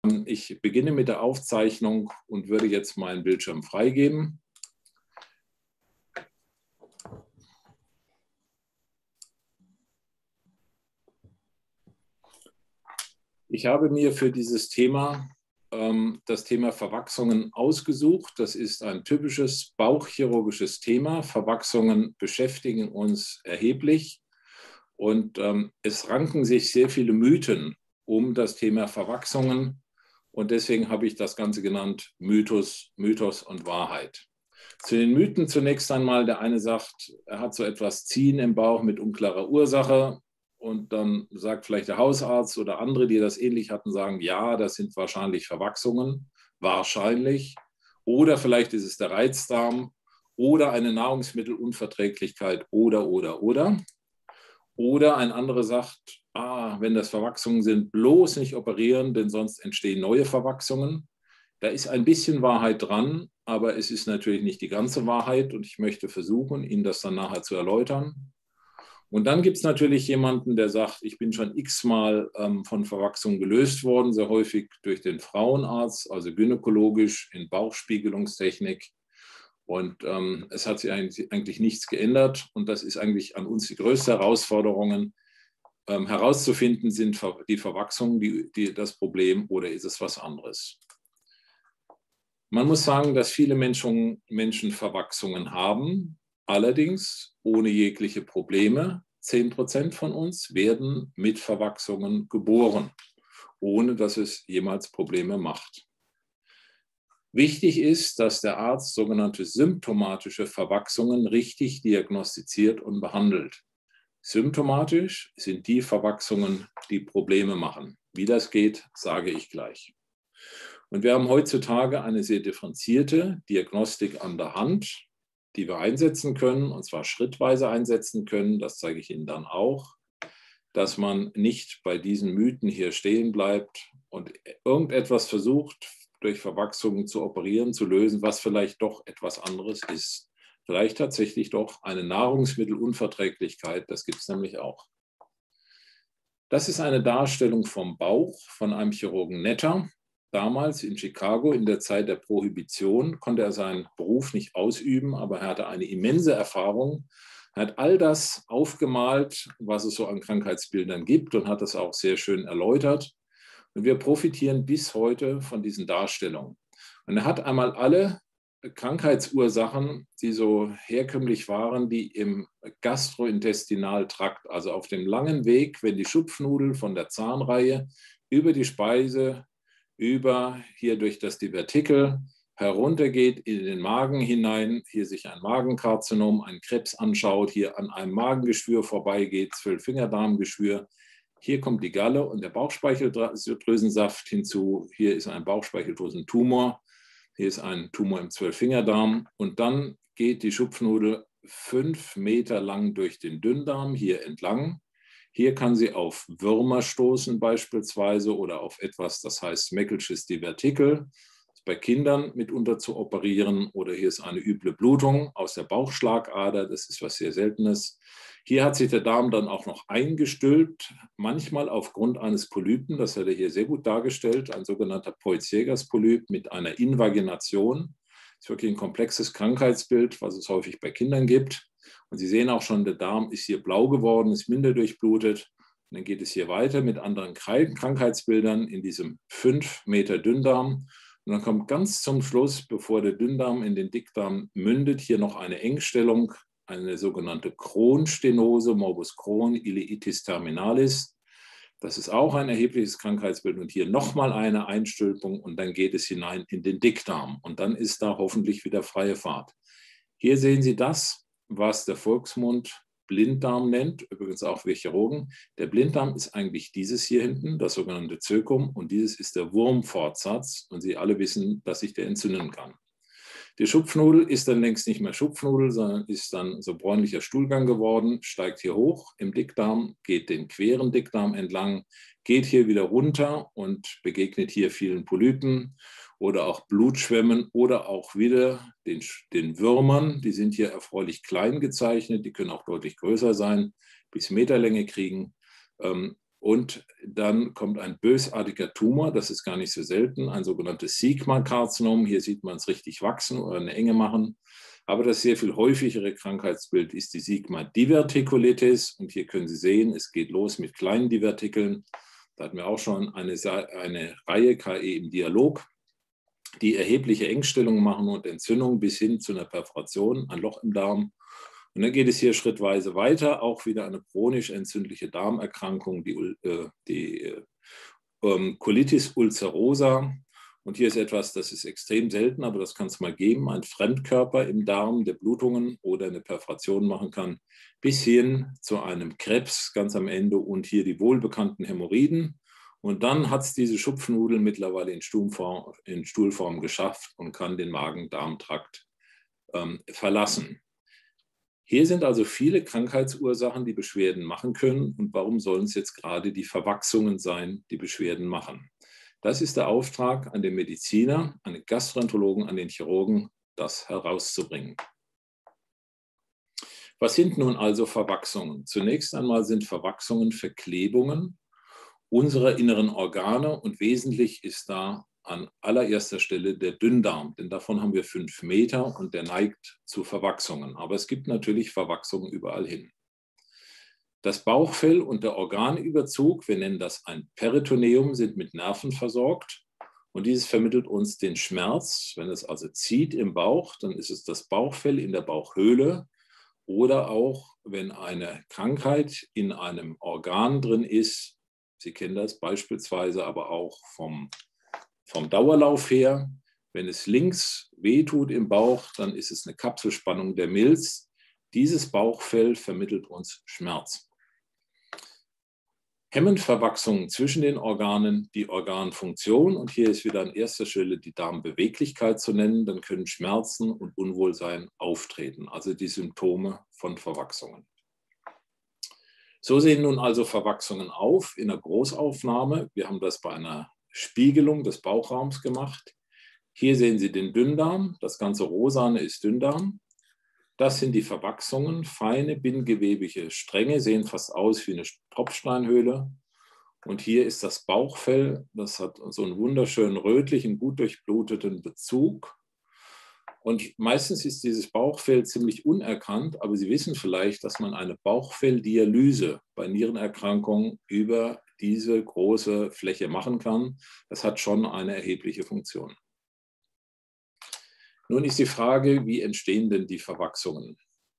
Ich beginne mit der Aufzeichnung und würde jetzt meinen Bildschirm freigeben. Ich habe mir für dieses Thema das Thema Verwachsungen ausgesucht. Das ist ein typisches bauchchirurgisches Thema. Verwachsungen beschäftigen uns erheblich und es ranken sich sehr viele Mythen um das Thema Verwachsungen. Und deswegen habe ich das Ganze genannt Mythos und Wahrheit. Zu den Mythen zunächst einmal, der eine sagt, er hat so etwas Ziehen im Bauch mit unklarer Ursache. Und dann sagt vielleicht der Hausarzt oder andere, die das ähnlich hatten, sagen, ja, das sind wahrscheinlich Verwachsungen, wahrscheinlich. Oder vielleicht ist es der Reizdarm oder eine Nahrungsmittelunverträglichkeit oder. Oder ein anderer sagt, wenn das Verwachsungen sind, bloß nicht operieren, denn sonst entstehen neue Verwachsungen. Da ist ein bisschen Wahrheit dran, aber es ist natürlich nicht die ganze Wahrheit und ich möchte versuchen, Ihnen das dann nachher zu erläutern. Und dann gibt es natürlich jemanden, der sagt, ich bin schon x-mal von Verwachsungen gelöst worden, sehr häufig durch den Frauenarzt, also gynäkologisch in Bauchspiegelungstechnik. Und es hat sich eigentlich nichts geändert. Und das ist eigentlich an uns die größte Herausforderung, herauszufinden, sind die Verwachsungen das Problem oder ist es was anderes? Man muss sagen, dass viele Menschen Verwachsungen haben, allerdings ohne jegliche Probleme. 10% von uns werden mit Verwachsungen geboren, ohne dass es jemals Probleme macht. Wichtig ist, dass der Arzt sogenannte symptomatische Verwachsungen richtig diagnostiziert und behandelt. Symptomatisch sind die Verwachsungen, die Probleme machen. Wie das geht, sage ich gleich. Und wir haben heutzutage eine sehr differenzierte Diagnostik an der Hand, die wir einsetzen können, und zwar schrittweise einsetzen können. Das zeige ich Ihnen dann auch, dass man nicht bei diesen Mythen hier stehen bleibt und irgendetwas versucht, durch Verwachsungen zu operieren, zu lösen, was vielleicht doch etwas anderes ist. Vielleicht tatsächlich doch eine Nahrungsmittelunverträglichkeit, das gibt es nämlich auch. Das ist eine Darstellung vom Bauch von einem Chirurgen Netter. Damals in Chicago in der Zeit der Prohibition konnte er seinen Beruf nicht ausüben, aber er hatte eine immense Erfahrung. Er hat all das aufgemalt, was es so an Krankheitsbildern gibt und hat das auch sehr schön erläutert. Und wir profitieren bis heute von diesen Darstellungen. Und er hat einmal alle Krankheitsursachen, die so herkömmlich waren, die im Gastrointestinaltrakt, also auf dem langen Weg, wenn die Schupfnudel von der Zahnreihe über die Speise, über hier durch das Divertikel heruntergeht in den Magen hinein, hier sich ein Magenkarzinom, ein Krebs anschaut, hier an einem Magengeschwür vorbeigeht, Zwölffingerdarmgeschwür. Hier kommt die Galle und der Bauchspeicheldrüsensaft hinzu. Hier ist ein Bauchspeicheldrüsentumor. Hier ist ein Tumor im Zwölffingerdarm. Und dann geht die Schupfnudel 5 Meter lang durch den Dünndarm hier entlang. Hier kann sie auf Würmer stoßen beispielsweise oder auf etwas, das heißt Meckelsches Divertikel. Bei Kindern mitunter zu operieren oder hier ist eine üble Blutung aus der Bauchschlagader. Das ist was sehr Seltenes. Hier hat sich der Darm dann auch noch eingestülpt, manchmal aufgrund eines Polypen, das hat er hier sehr gut dargestellt, ein sogenannter Peutz-Jeghers-Polyp mit einer Invagination. Das ist wirklich ein komplexes Krankheitsbild, was es häufig bei Kindern gibt. Und Sie sehen auch schon, der Darm ist hier blau geworden, ist minder durchblutet. Und dann geht es hier weiter mit anderen Krankheitsbildern in diesem 5 Meter Dünndarm. Und dann kommt ganz zum Schluss, bevor der Dünndarm in den Dickdarm mündet, hier noch eine Engstellung, eine sogenannte Crohn-Stenose, Morbus Crohn, Ileitis terminalis. Das ist auch ein erhebliches Krankheitsbild und hier nochmal eine Einstülpung und dann geht es hinein in den Dickdarm und dann ist da hoffentlich wieder freie Fahrt. Hier sehen Sie das, was der Volksmund Blinddarm nennt, übrigens auch wir Chirurgen. Der Blinddarm ist eigentlich dieses hier hinten, das sogenannte Zökum, und dieses ist der Wurmfortsatz und Sie alle wissen, dass sich der entzünden kann. Die Schupfnudel ist dann längst nicht mehr Schupfnudel, sondern ist dann so bräunlicher Stuhlgang geworden, steigt hier hoch im Dickdarm, geht den queren Dickdarm entlang, geht hier wieder runter und begegnet hier vielen Polypen oder auch Blutschwämmen oder auch wieder den Würmern. Die sind hier erfreulich klein gezeichnet, die können auch deutlich größer sein, bis Meterlänge kriegen. Und dann kommt ein bösartiger Tumor, das ist gar nicht so selten, ein sogenanntes Sigma-Karzinom. Hier sieht man es richtig wachsen oder eine Enge machen. Aber das sehr viel häufigere Krankheitsbild ist die Sigma-Divertikulitis. Und hier können Sie sehen, es geht los mit kleinen Divertikeln. Da hatten wir auch schon eine Reihe KE im Dialog, die erhebliche Engstellungen machen und Entzündungen bis hin zu einer Perforation, ein Loch im Darm. Und dann geht es hier schrittweise weiter, auch wieder eine chronisch entzündliche Darmerkrankung, die Colitis ulcerosa. Und hier ist etwas, das ist extrem selten, aber das kann es mal geben, ein Fremdkörper im Darm, der Blutungen oder eine Perforation machen kann, bis hin zu einem Krebs ganz am Ende und hier die wohlbekannten Hämorrhoiden. Und dann hat es diese Schupfnudel mittlerweile in Stuhlform geschafft und kann den Magen-Darm-Trakt verlassen. Hier sind also viele Krankheitsursachen, die Beschwerden machen können. Und warum sollen es jetzt gerade die Verwachsungen sein, die Beschwerden machen? Das ist der Auftrag an den Mediziner, an den Gastroenterologen, an den Chirurgen, das herauszubringen. Was sind nun also Verwachsungen? Zunächst einmal sind Verwachsungen Verklebungen unserer inneren Organe und wesentlich ist da an allererster Stelle der Dünndarm, denn davon haben wir 5 Meter und der neigt zu Verwachsungen. Aber es gibt natürlich Verwachsungen überall hin. Das Bauchfell und der Organüberzug, wir nennen das ein Peritoneum, sind mit Nerven versorgt und dieses vermittelt uns den Schmerz. Wenn es also zieht im Bauch, dann ist es das Bauchfell in der Bauchhöhle oder auch, wenn eine Krankheit in einem Organ drin ist, Sie kennen das beispielsweise aber auch vom Dauerlauf her. Wenn es links wehtut im Bauch, dann ist es eine Kapselspannung der Milz. Dieses Bauchfell vermittelt uns Schmerz. Hemmen Verwachsungen zwischen den Organen die Organfunktion. Und hier ist wieder an erster Stelle die Darmbeweglichkeit zu nennen. Dann können Schmerzen und Unwohlsein auftreten, also die Symptome von Verwachsungen. So sehen nun also Verwachsungen auf in der Großaufnahme. Wir haben das bei einer Spiegelung des Bauchraums gemacht. Hier sehen Sie den Dünndarm. Das ganze Rosane ist Dünndarm. Das sind die Verwachsungen. Feine bindegewebige Stränge sehen fast aus wie eine Tropfsteinhöhle. Und hier ist das Bauchfell. Das hat so einen wunderschönen rötlichen, gut durchbluteten Bezug. Und meistens ist dieses Bauchfell ziemlich unerkannt, aber Sie wissen vielleicht, dass man eine Bauchfelldialyse bei Nierenerkrankungen über diese große Fläche machen kann. Das hat schon eine erhebliche Funktion. Nun ist die Frage, wie entstehen denn die Verwachsungen?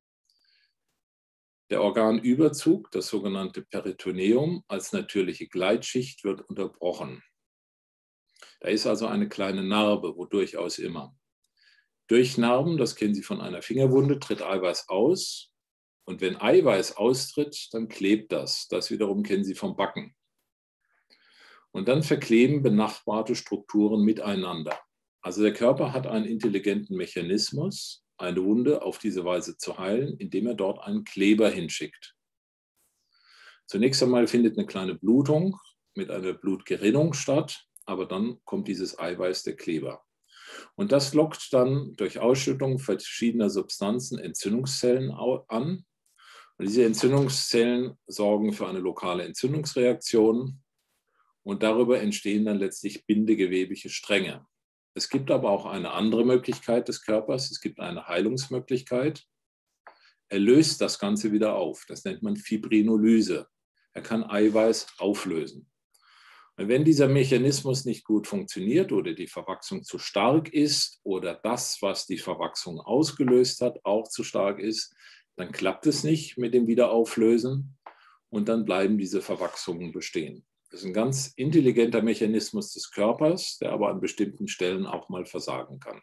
Der Organüberzug, das sogenannte Peritoneum, als natürliche Gleitschicht wird unterbrochen. Da ist also eine kleine Narbe, wo durchaus immer. Durch Narben, das kennen Sie von einer Fingerwunde, tritt Eiweiß aus. Und wenn Eiweiß austritt, dann klebt das. Das wiederum kennen Sie vom Backen. Und dann verkleben benachbarte Strukturen miteinander. Also der Körper hat einen intelligenten Mechanismus, eine Wunde auf diese Weise zu heilen, indem er dort einen Kleber hinschickt. Zunächst einmal findet eine kleine Blutung mit einer Blutgerinnung statt, aber dann kommt dieses Eiweiß, der Kleber. Und das lockt dann durch Ausschüttung verschiedener Substanzen Entzündungszellen an. Und diese Entzündungszellen sorgen für eine lokale Entzündungsreaktion und darüber entstehen dann letztlich bindegewebige Stränge. Es gibt aber auch eine andere Möglichkeit des Körpers, es gibt eine Heilungsmöglichkeit. Er löst das Ganze wieder auf, das nennt man Fibrinolyse. Er kann Eiweiß auflösen. Und wenn dieser Mechanismus nicht gut funktioniert oder die Verwachsung zu stark ist oder das, was die Verwachsung ausgelöst hat, auch zu stark ist, dann klappt es nicht mit dem Wiederauflösen und dann bleiben diese Verwachsungen bestehen. Das ist ein ganz intelligenter Mechanismus des Körpers, der aber an bestimmten Stellen auch mal versagen kann.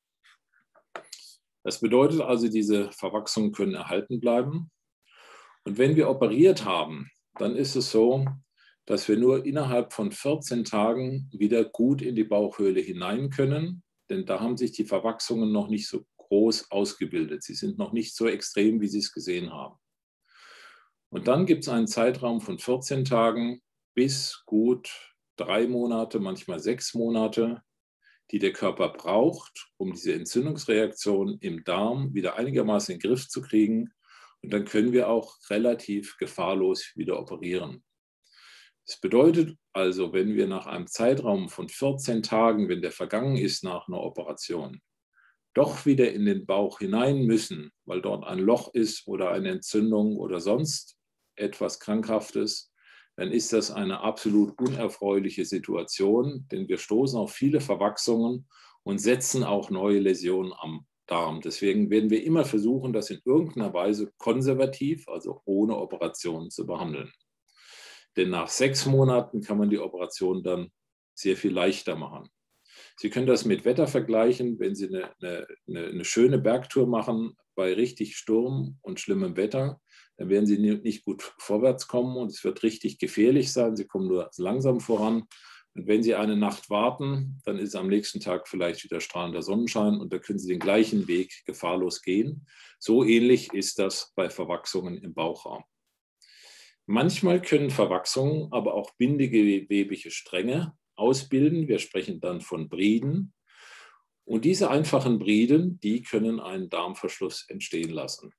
Das bedeutet also, diese Verwachsungen können erhalten bleiben. Und wenn wir operiert haben, dann ist es so, dass wir nur innerhalb von 14 Tagen wieder gut in die Bauchhöhle hinein können, denn da haben sich die Verwachsungen noch nicht so groß ausgebildet. Sie sind noch nicht so extrem, wie Sie es gesehen haben. Und dann gibt es einen Zeitraum von 14 Tagen bis gut 3 Monate, manchmal 6 Monate, die der Körper braucht, um diese Entzündungsreaktion im Darm wieder einigermaßen in den Griff zu kriegen. Und dann können wir auch relativ gefahrlos wieder operieren. Das bedeutet also, wenn wir nach einem Zeitraum von 14 Tagen, wenn der vergangen ist nach einer Operation, doch wieder in den Bauch hinein müssen, weil dort ein Loch ist oder eine Entzündung oder sonst etwas Krankhaftes, dann ist das eine absolut unerfreuliche Situation, denn wir stoßen auf viele Verwachsungen und setzen auch neue Läsionen am Darm. Deswegen werden wir immer versuchen, das in irgendeiner Weise konservativ, also ohne Operation, zu behandeln. Denn nach 6 Monaten kann man die Operation dann sehr viel leichter machen. Sie können das mit Wetter vergleichen, wenn Sie eine schöne Bergtour machen bei richtig Sturm und schlimmem Wetter, dann werden Sie nicht gut vorwärts kommen und es wird richtig gefährlich sein. Sie kommen nur langsam voran. Und wenn Sie eine Nacht warten, dann ist am nächsten Tag vielleicht wieder strahlender Sonnenschein und da können Sie den gleichen Weg gefahrlos gehen. So ähnlich ist das bei Verwachsungen im Bauchraum. Manchmal können Verwachsungen aber auch bindegewebige Stränge ausbilden. Wir sprechen dann von Briden. Und diese einfachen Briden, die können einen Darmverschluss entstehen lassen.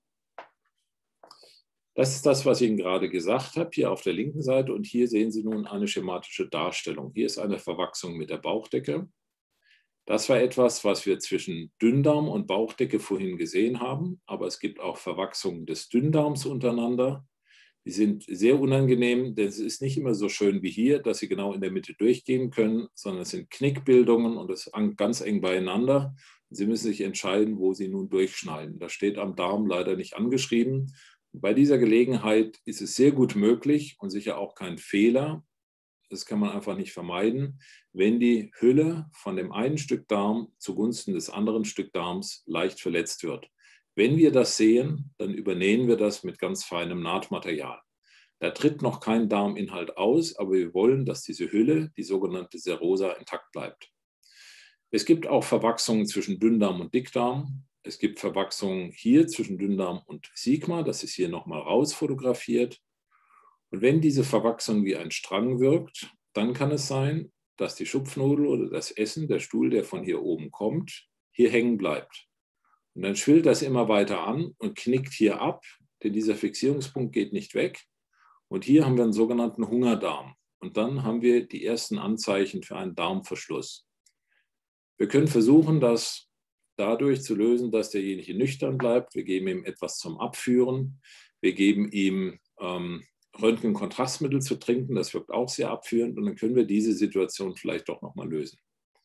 Das ist das, was ich Ihnen gerade gesagt habe, hier auf der linken Seite. Und hier sehen Sie nun eine schematische Darstellung. Hier ist eine Verwachsung mit der Bauchdecke. Das war etwas, was wir zwischen Dünndarm und Bauchdecke vorhin gesehen haben. Aber es gibt auch Verwachsungen des Dünndarms untereinander. Die sind sehr unangenehm, denn es ist nicht immer so schön wie hier, dass Sie genau in der Mitte durchgehen können, sondern es sind Knickbildungen und es ist ganz eng beieinander. Sie müssen sich entscheiden, wo Sie nun durchschneiden. Das steht am Darm leider nicht angeschrieben. Bei dieser Gelegenheit ist es sehr gut möglich und sicher auch kein Fehler, das kann man einfach nicht vermeiden, wenn die Hülle von dem einen Stück Darm zugunsten des anderen Stück Darms leicht verletzt wird. Wenn wir das sehen, dann übernähen wir das mit ganz feinem Nahtmaterial. Da tritt noch kein Darminhalt aus, aber wir wollen, dass diese Hülle, die sogenannte Serosa, intakt bleibt. Es gibt auch Verwachsungen zwischen Dünndarm und Dickdarm. Es gibt Verwachsungen hier zwischen Dünndarm und Sigma, das ist hier nochmal rausfotografiert. Und wenn diese Verwachsung wie ein Strang wirkt, dann kann es sein, dass die Schupfnudel oder das Essen, der Stuhl, der von hier oben kommt, hier hängen bleibt. Und dann schwillt das immer weiter an und knickt hier ab, denn dieser Fixierungspunkt geht nicht weg. Und hier haben wir einen sogenannten Hungerdarm. Und dann haben wir die ersten Anzeichen für einen Darmverschluss. Wir können versuchen, das dadurch zu lösen, dass derjenige nüchtern bleibt. Wir geben ihm etwas zum Abführen. Wir geben ihm Röntgenkontrastmittel zu trinken. Das wirkt auch sehr abführend. Und dann können wir diese Situation vielleicht doch nochmal lösen.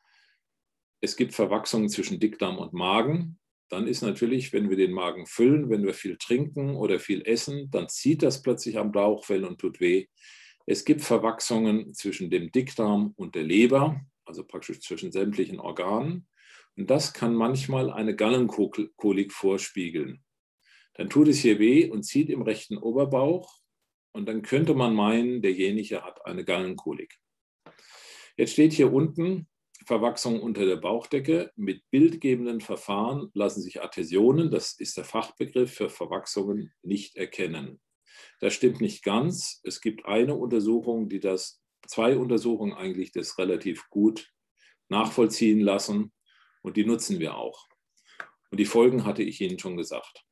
Es gibt Verwachsungen zwischen Dickdarm und Magen. Dann ist natürlich, wenn wir den Magen füllen, wenn wir viel trinken oder viel essen, dann zieht das plötzlich am Bauchfell und tut weh. Es gibt Verwachsungen zwischen dem Dickdarm und der Leber, also praktisch zwischen sämtlichen Organen. Und das kann manchmal eine Gallenkolik vorspiegeln. Dann tut es hier weh und zieht im rechten Oberbauch. Und dann könnte man meinen, derjenige hat eine Gallenkolik. Jetzt steht hier unten Verwachsung unter der Bauchdecke. Mit bildgebenden Verfahren lassen sich Adhäsionen, das ist der Fachbegriff für Verwachsungen, nicht erkennen. Das stimmt nicht ganz. Es gibt eine Untersuchung, zwei Untersuchungen eigentlich, das relativ gut nachvollziehen lassen und die nutzen wir auch. Und die Folgen hatte ich Ihnen schon gesagt.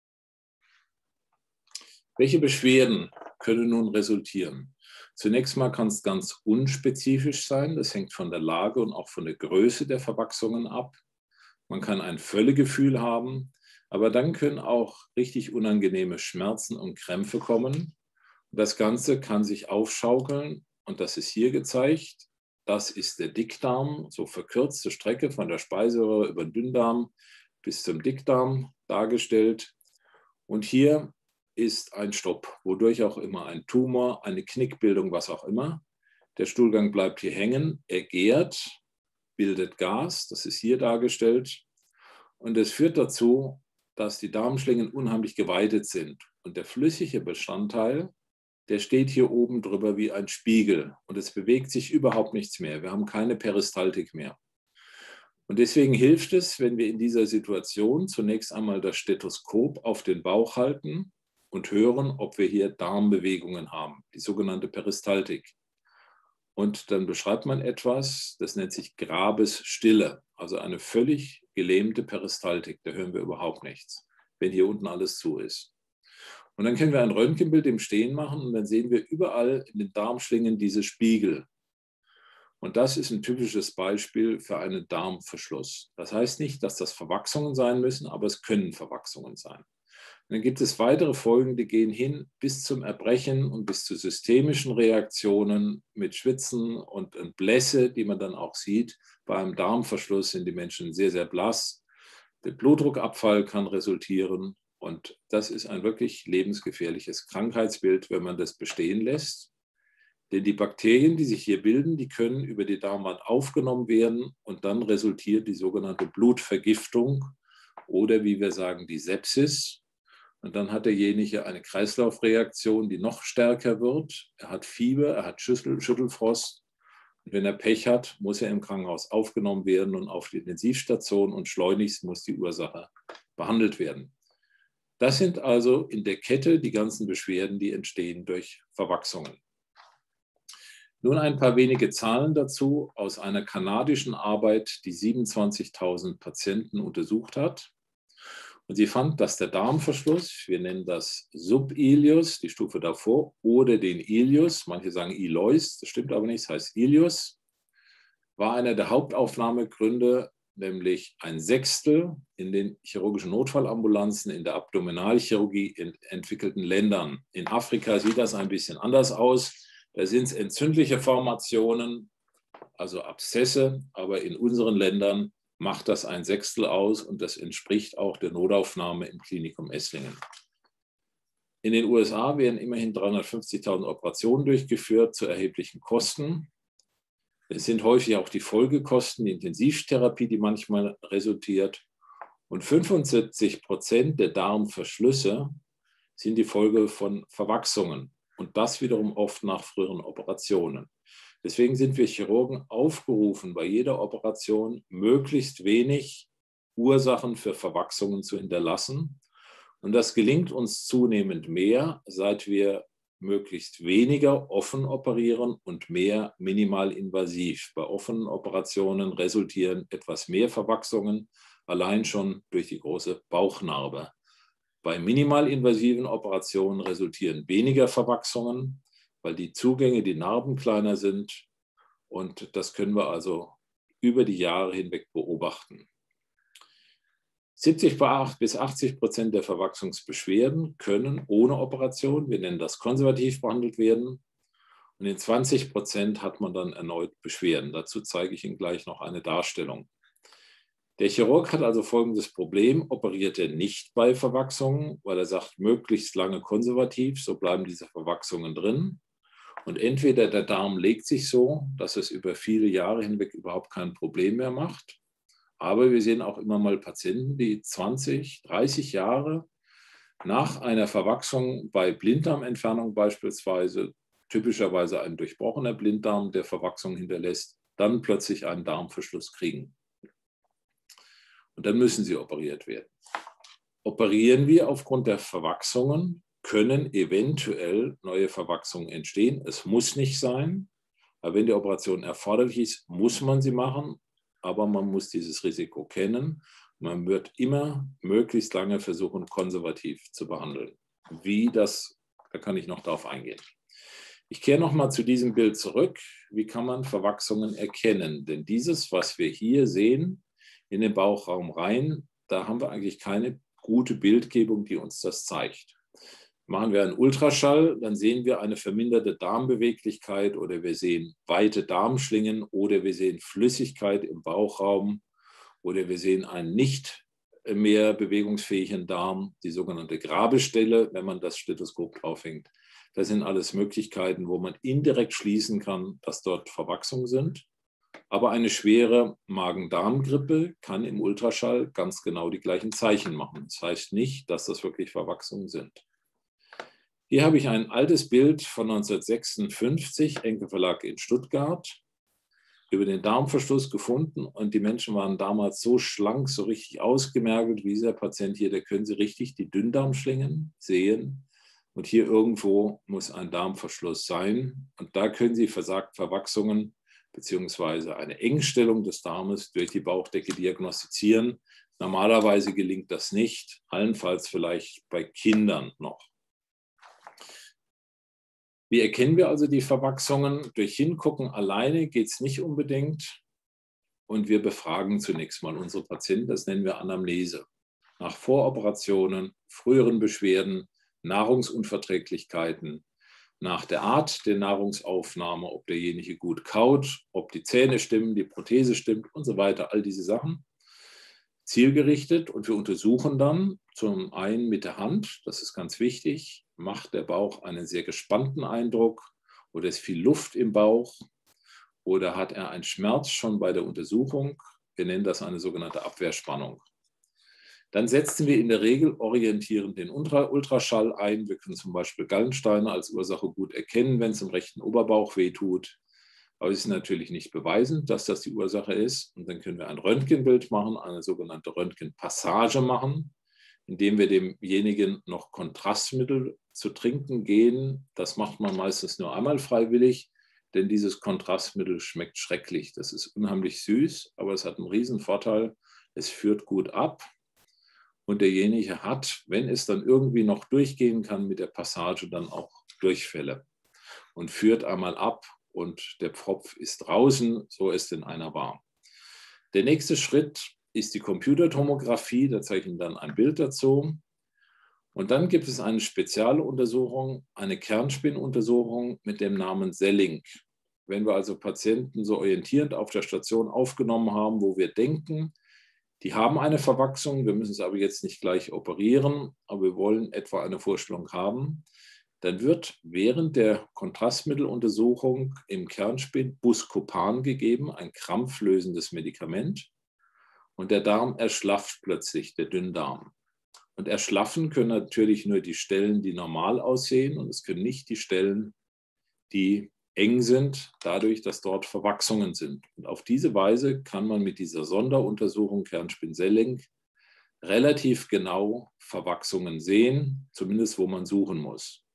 Welche Beschwerden können nun resultieren? Zunächst mal kann es ganz unspezifisch sein. Das hängt von der Lage und auch von der Größe der Verwachsungen ab. Man kann ein Völlegefühl haben, aber dann können auch richtig unangenehme Schmerzen und Krämpfe kommen. Das Ganze kann sich aufschaukeln und das ist hier gezeigt. Das ist der Dickdarm, so verkürzte Strecke von der Speiseröhre über den Dünndarm bis zum Dickdarm dargestellt. Und hier ist ein Stopp, wodurch auch immer ein Tumor, eine Knickbildung, was auch immer. Der Stuhlgang bleibt hier hängen, er gärt, bildet Gas, das ist hier dargestellt. Und es führt dazu, dass die Darmschlingen unheimlich geweitet sind. Und der flüssige Bestandteil, der steht hier oben drüber wie ein Spiegel. Und es bewegt sich überhaupt nichts mehr. Wir haben keine Peristaltik mehr. Und deswegen hilft es, wenn wir in dieser Situation zunächst einmal das Stethoskop auf den Bauch halten und hören, ob wir hier Darmbewegungen haben, die sogenannte Peristaltik. Und dann beschreibt man etwas, das nennt sich Grabesstille, also eine völlig gelähmte Peristaltik. Da hören wir überhaupt nichts, wenn hier unten alles zu ist. Und dann können wir ein Röntgenbild im Stehen machen und dann sehen wir überall in den Darmschlingen diese Spiegel. Und das ist ein typisches Beispiel für einen Darmverschluss. Das heißt nicht, dass das Verwachsungen sein müssen, aber es können Verwachsungen sein. Und dann gibt es weitere Folgen, die gehen hin bis zum Erbrechen und bis zu systemischen Reaktionen mit Schwitzen und Blässe, die man dann auch sieht. Bei einem Darmverschluss sind die Menschen sehr, sehr blass. Der Blutdruckabfall kann resultieren. Und das ist ein wirklich lebensgefährliches Krankheitsbild, wenn man das bestehen lässt. Denn die Bakterien, die sich hier bilden, die können über die Darmwand aufgenommen werden und dann resultiert die sogenannte Blutvergiftung oder wie wir sagen, die Sepsis. Und dann hat derjenige eine Kreislaufreaktion, die noch stärker wird. Er hat Fieber, er hat Schüttelfrost. Und wenn er Pech hat, muss er im Krankenhaus aufgenommen werden und auf die Intensivstation und schleunigst muss die Ursache behandelt werden. Das sind also in der Kette die ganzen Beschwerden, die entstehen durch Verwachsungen. Nun ein paar wenige Zahlen dazu aus einer kanadischen Arbeit, die 27.000 Patienten untersucht hat. Und sie fand, dass der Darmverschluss, wir nennen das Subileus, die Stufe davor, oder den Ileus, manche sagen Ileus, das stimmt aber nicht, es heißt Ileus, war einer der Hauptaufnahmegründe, nämlich ein Sechstel in den chirurgischen Notfallambulanzen in der Abdominalchirurgie in entwickelten Ländern. In Afrika sieht das ein bisschen anders aus. Da sind es entzündliche Formationen, also Abszesse, aber in unseren Ländern macht das ein Sechstel aus und das entspricht auch der Notaufnahme im Klinikum Esslingen. In den USA werden immerhin 350.000 Operationen durchgeführt zu erheblichen Kosten. Es sind häufig auch die Folgekosten, die Intensivtherapie, die manchmal resultiert. Und 75% der Darmverschlüsse sind die Folge von Verwachsungen. Und das wiederum oft nach früheren Operationen. Deswegen sind wir Chirurgen aufgerufen, bei jeder Operation möglichst wenig Ursachen für Verwachsungen zu hinterlassen. Und das gelingt uns zunehmend mehr, seit wir möglichst weniger offen operieren und mehr minimalinvasiv. Bei offenen Operationen resultieren etwas mehr Verwachsungen, allein schon durch die große Bauchnarbe. Bei minimalinvasiven Operationen resultieren weniger Verwachsungen, weil die Zugänge, die Narben kleiner sind. Und das können wir also über die Jahre hinweg beobachten. 70 bis 80% der Verwachsungsbeschwerden können ohne Operation, wir nennen das konservativ, behandelt werden. Und in 20% hat man dann erneut Beschwerden. Dazu zeige ich Ihnen gleich noch eine Darstellung. Der Chirurg hat also folgendes Problem, operiert er nicht bei Verwachsungen, weil er sagt, möglichst lange konservativ, so bleiben diese Verwachsungen drin. Und entweder der Darm legt sich so, dass es über viele Jahre hinweg überhaupt kein Problem mehr macht. Aber wir sehen auch immer mal Patienten, die 20, 30 Jahre nach einer Verwachsung bei Blinddarmentfernung beispielsweise, typischerweise ein durchbrochener Blinddarm, der Verwachsung hinterlässt, dann plötzlich einen Darmverschluss kriegen. Und dann müssen sie operiert werden. Operieren wir aufgrund der Verwachsungen, können eventuell neue Verwachsungen entstehen. Es muss nicht sein, aber wenn die Operation erforderlich ist, muss man sie machen. Aber man muss dieses Risiko kennen. Man wird immer möglichst lange versuchen, konservativ zu behandeln. Wie das, da kann ich noch darauf eingehen. Ich kehre nochmal zu diesem Bild zurück. Wie kann man Verwachsungen erkennen? Denn dieses, was wir hier sehen, in den Bauchraum rein, da haben wir eigentlich keine gute Bildgebung, die uns das zeigt. Machen wir einen Ultraschall, dann sehen wir eine verminderte Darmbeweglichkeit oder wir sehen weite Darmschlingen oder wir sehen Flüssigkeit im Bauchraum oder wir sehen einen nicht mehr bewegungsfähigen Darm, die sogenannte Grabestelle, wenn man das Stethoskop draufhängt. Das sind alles Möglichkeiten, wo man indirekt schließen kann, dass dort Verwachsungen sind. Aber eine schwere Magen-Darm-Grippe kann im Ultraschall ganz genau die gleichen Zeichen machen. Das heißt nicht, dass das wirklich Verwachsungen sind. Hier habe ich ein altes Bild von 1956, Enke Verlag in Stuttgart, über den Darmverschluss gefunden. Und die Menschen waren damals so schlank, so richtig ausgemergelt wie dieser Patient hier. Da können Sie richtig die Dünndarmschlingen sehen. Und hier irgendwo muss ein Darmverschluss sein. Und da können Sie Verwachsungen bzw. eine Engstellung des Darmes durch die Bauchdecke diagnostizieren. Normalerweise gelingt das nicht, allenfalls vielleicht bei Kindern noch. Wie erkennen wir also die Verwachsungen? Durch Hingucken alleine geht es nicht unbedingt. Und wir befragen zunächst mal unsere Patienten, das nennen wir Anamnese. Nach Voroperationen, früheren Beschwerden, Nahrungsunverträglichkeiten, nach der Art der Nahrungsaufnahme, ob derjenige gut kaut, ob die Zähne stimmen, die Prothese stimmt und so weiter, all diese Sachen. Zielgerichtet, und wir untersuchen dann zum einen mit der Hand, das ist ganz wichtig, macht der Bauch einen sehr gespannten Eindruck oder ist viel Luft im Bauch oder hat er einen Schmerz schon bei der Untersuchung. Wir nennen das eine sogenannte Abwehrspannung. Dann setzen wir in der Regel orientierend den Ultraschall ein. Wir können zum Beispiel Gallensteine als Ursache gut erkennen, wenn es im rechten Oberbauch wehtut. Aber es ist natürlich nicht beweisend, dass das die Ursache ist. Und dann können wir ein Röntgenbild machen, eine sogenannte Röntgenpassage machen, indem wir demjenigen noch Kontrastmittel zu trinken geben. Das macht man meistens nur einmal freiwillig, denn dieses Kontrastmittel schmeckt schrecklich. Das ist unheimlich süß, aber es hat einen riesen Vorteil. Es führt gut ab. Und derjenige hat, wenn es dann irgendwie noch durchgehen kann mit der Passage, dann auch Durchfälle und führt einmal ab und der Pfropf ist draußen, so es in einer war. Der nächste Schritt ist die Computertomographie, da zeige ich Ihnen dann ein Bild dazu. Und dann gibt es eine Spezialuntersuchung, eine Kernspinnuntersuchung mit dem Namen Selling. Wenn wir also Patienten so orientierend auf der Station aufgenommen haben, wo wir denken, die haben eine Verwachsung, wir müssen es aber jetzt nicht gleich operieren, aber wir wollen etwa eine Vorstellung haben, dann wird während der Kontrastmitteluntersuchung im Kernspinn Buscopan gegeben, ein krampflösendes Medikament. Und der Darm erschlafft plötzlich, der Dünndarm. Und erschlaffen können natürlich nur die Stellen, die normal aussehen, und es können nicht die Stellen, die eng sind, dadurch, dass dort Verwachsungen sind. Und auf diese Weise kann man mit dieser Sonderuntersuchung Kernspin-Selling relativ genau Verwachsungen sehen, zumindest wo man suchen muss.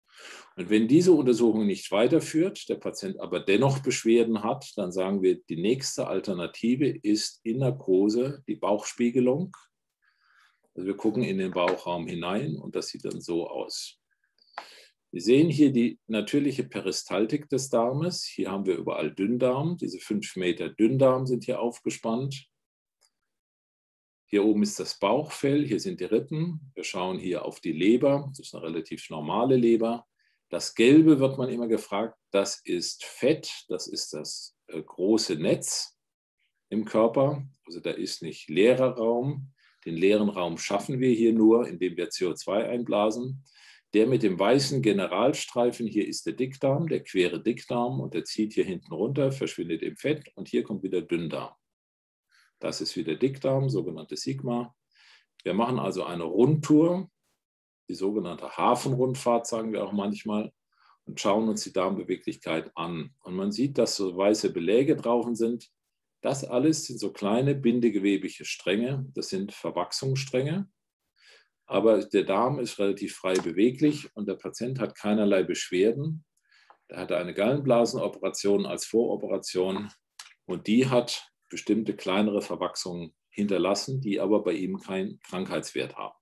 Und wenn diese Untersuchung nicht weiterführt, der Patient aber dennoch Beschwerden hat, dann sagen wir, die nächste Alternative ist in Narkose die Bauchspiegelung. Also wir gucken in den Bauchraum hinein und das sieht dann so aus. Wir sehen hier die natürliche Peristaltik des Darmes. Hier haben wir überall Dünndarm. Diese 5 Meter Dünndarm sind hier aufgespannt. Hier oben ist das Bauchfell, hier sind die Rippen. Wir schauen hier auf die Leber. Das ist eine relativ normale Leber. Das Gelbe wird man immer gefragt, das ist Fett, das ist das große Netz im Körper. Also da ist nicht leerer Raum. Den leeren Raum schaffen wir hier nur, indem wir CO2 einblasen. Der mit dem weißen Generalstreifen, hier ist der Dickdarm, der quere Dickdarm, und der zieht hier hinten runter, verschwindet im Fett, und hier kommt wieder Dünndarm. Das ist wieder Dickdarm, sogenannte Sigma. Wir machen also eine Rundtour, die sogenannte Hafenrundfahrt, sagen wir auch manchmal, und schauen uns die Darmbeweglichkeit an. Und man sieht, dass so weiße Beläge drauf sind. Das alles sind so kleine bindegewebige Stränge, das sind Verwachsungsstränge. Aber der Darm ist relativ frei beweglich und der Patient hat keinerlei Beschwerden. Er hatte eine Gallenblasenoperation als Voroperation und die hat bestimmte kleinere Verwachsungen hinterlassen, die aber bei ihm keinen Krankheitswert haben.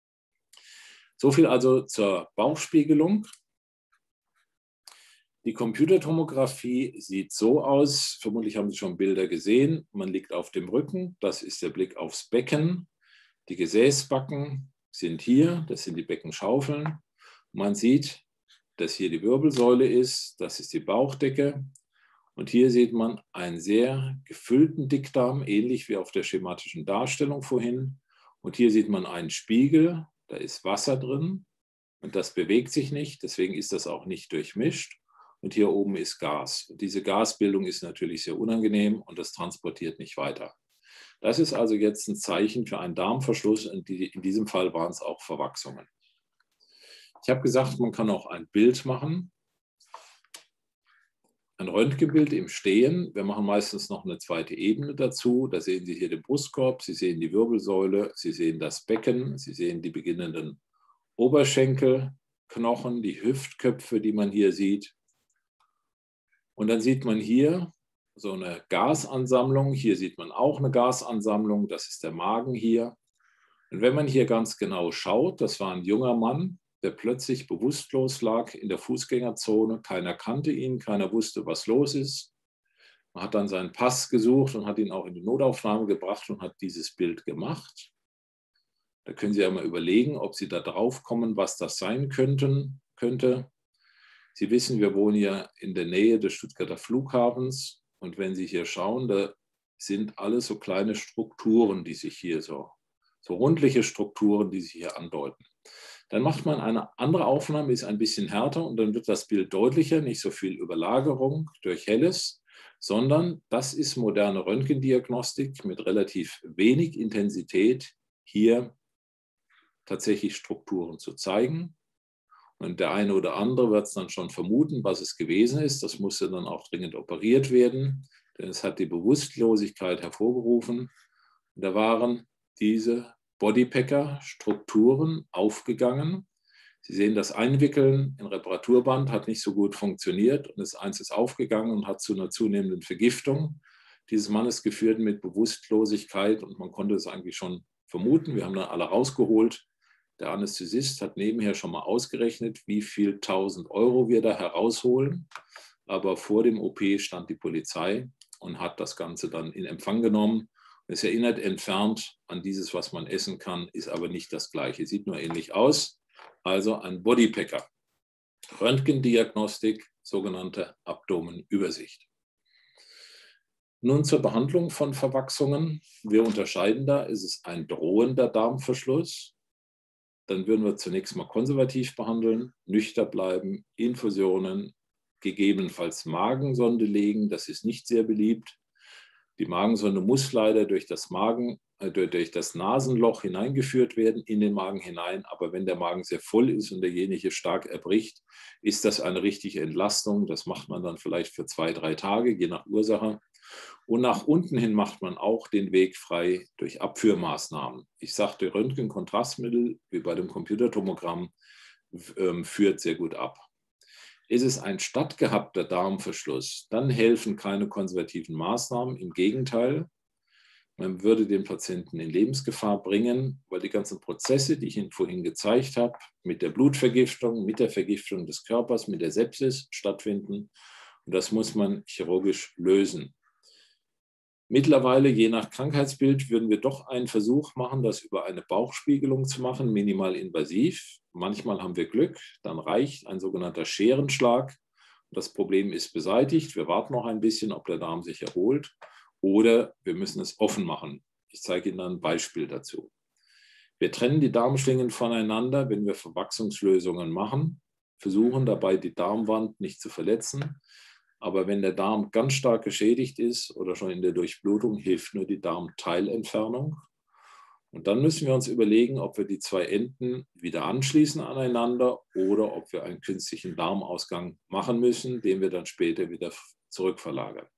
So viel also zur Bauchspiegelung. Die Computertomographie sieht so aus, vermutlich haben Sie schon Bilder gesehen. Man liegt auf dem Rücken, das ist der Blick aufs Becken. Die Gesäßbacken sind hier, das sind die Beckenschaufeln. Man sieht, dass hier die Wirbelsäule ist, das ist die Bauchdecke. Und hier sieht man einen sehr gefüllten Dickdarm, ähnlich wie auf der schematischen Darstellung vorhin. Und hier sieht man einen Spiegel, da ist Wasser drin und das bewegt sich nicht, deswegen ist das auch nicht durchmischt. Und hier oben ist Gas. Und diese Gasbildung ist natürlich sehr unangenehm und das transportiert nicht weiter. Das ist also jetzt ein Zeichen für einen Darmverschluss. In diesem Fall waren es auch Verwachsungen. Ich habe gesagt, man kann auch ein Bild machen. Ein Röntgenbild im Stehen. Wir machen meistens noch eine zweite Ebene dazu. Da sehen Sie hier den Brustkorb, Sie sehen die Wirbelsäule, Sie sehen das Becken, Sie sehen die beginnenden Oberschenkelknochen, die Hüftköpfe, die man hier sieht. Und dann sieht man hier so eine Gasansammlung. Hier sieht man auch eine Gasansammlung. Das ist der Magen hier. Und wenn man hier ganz genau schaut, das war ein junger Mann, der plötzlich bewusstlos lag in der Fußgängerzone. Keiner kannte ihn, keiner wusste, was los ist. Man hat dann seinen Pass gesucht und hat ihn auch in die Notaufnahme gebracht und hat dieses Bild gemacht. Da können Sie ja mal überlegen, ob Sie da drauf kommen, was das sein könnte. Sie wissen, wir wohnen ja in der Nähe des Stuttgarter Flughafens. Und wenn Sie hier schauen, da sind alles so kleine Strukturen, die sich hier so rundliche Strukturen, die sich hier andeuten. Dann macht man eine andere Aufnahme, ist ein bisschen härter und dann wird das Bild deutlicher, nicht so viel Überlagerung durch Helles, sondern das ist moderne Röntgendiagnostik mit relativ wenig Intensität, hier tatsächlich Strukturen zu zeigen. Und der eine oder andere wird es dann schon vermuten, was es gewesen ist. Das musste dann auch dringend operiert werden, denn es hat die Bewusstlosigkeit hervorgerufen. Und da waren diese Bodypacker-Strukturen aufgegangen. Sie sehen, das Einwickeln in Reparaturband hat nicht so gut funktioniert und eins ist aufgegangen und hat zu einer zunehmenden Vergiftung dieses Mannes geführt mit Bewusstlosigkeit und man konnte es eigentlich schon vermuten. Wir haben dann alle rausgeholt. Der Anästhesist hat nebenher schon mal ausgerechnet, wie viel 1.000 € wir da herausholen. Aber vor dem OP stand die Polizei und hat das Ganze dann in Empfang genommen. Es erinnert entfernt an dieses, was man essen kann, ist aber nicht das Gleiche. Sieht nur ähnlich aus. Also ein Bodypacker. Röntgendiagnostik, sogenannte Abdomenübersicht. Nun zur Behandlung von Verwachsungen. Wir unterscheiden da, ist es ein drohender Darmverschluss? Dann würden wir zunächst mal konservativ behandeln, nüchtern bleiben, Infusionen, gegebenenfalls Magensonde legen. Das ist nicht sehr beliebt. Die Magensonde muss leider durch das Nasenloch hineingeführt werden, in den Magen hinein. Aber wenn der Magen sehr voll ist und derjenige stark erbricht, ist das eine richtige Entlastung. Das macht man dann vielleicht für 2, 3 Tage, je nach Ursache. Und nach unten hin macht man auch den Weg frei durch Abführmaßnahmen. Ich sagte, Röntgenkontrastmittel, wie bei dem Computertomogramm, führt sehr gut ab. Ist es ein stattgehabter Darmverschluss, dann helfen keine konservativen Maßnahmen. Im Gegenteil, man würde den Patienten in Lebensgefahr bringen, weil die ganzen Prozesse, die ich Ihnen vorhin gezeigt habe, mit der Blutvergiftung, mit der Vergiftung des Körpers, mit der Sepsis stattfinden. Und das muss man chirurgisch lösen. Mittlerweile, je nach Krankheitsbild, würden wir doch einen Versuch machen, das über eine Bauchspiegelung zu machen, minimal invasiv. Manchmal haben wir Glück, dann reicht ein sogenannter Scherenschlag. Das Problem ist beseitigt. Wir warten noch ein bisschen, ob der Darm sich erholt. Oder wir müssen es offen machen. Ich zeige Ihnen ein Beispiel dazu. Wir trennen die Darmschlingen voneinander, wenn wir Verwachsungslösungen machen, versuchen dabei die Darmwand nicht zu verletzen. Aber wenn der Darm ganz stark geschädigt ist oder schon in der Durchblutung, hilft nur die Darmteilentfernung. Und dann müssen wir uns überlegen, ob wir die 2 Enden wieder anschließen aneinander oder ob wir einen künstlichen Darmausgang machen müssen, den wir dann später wieder zurückverlagern.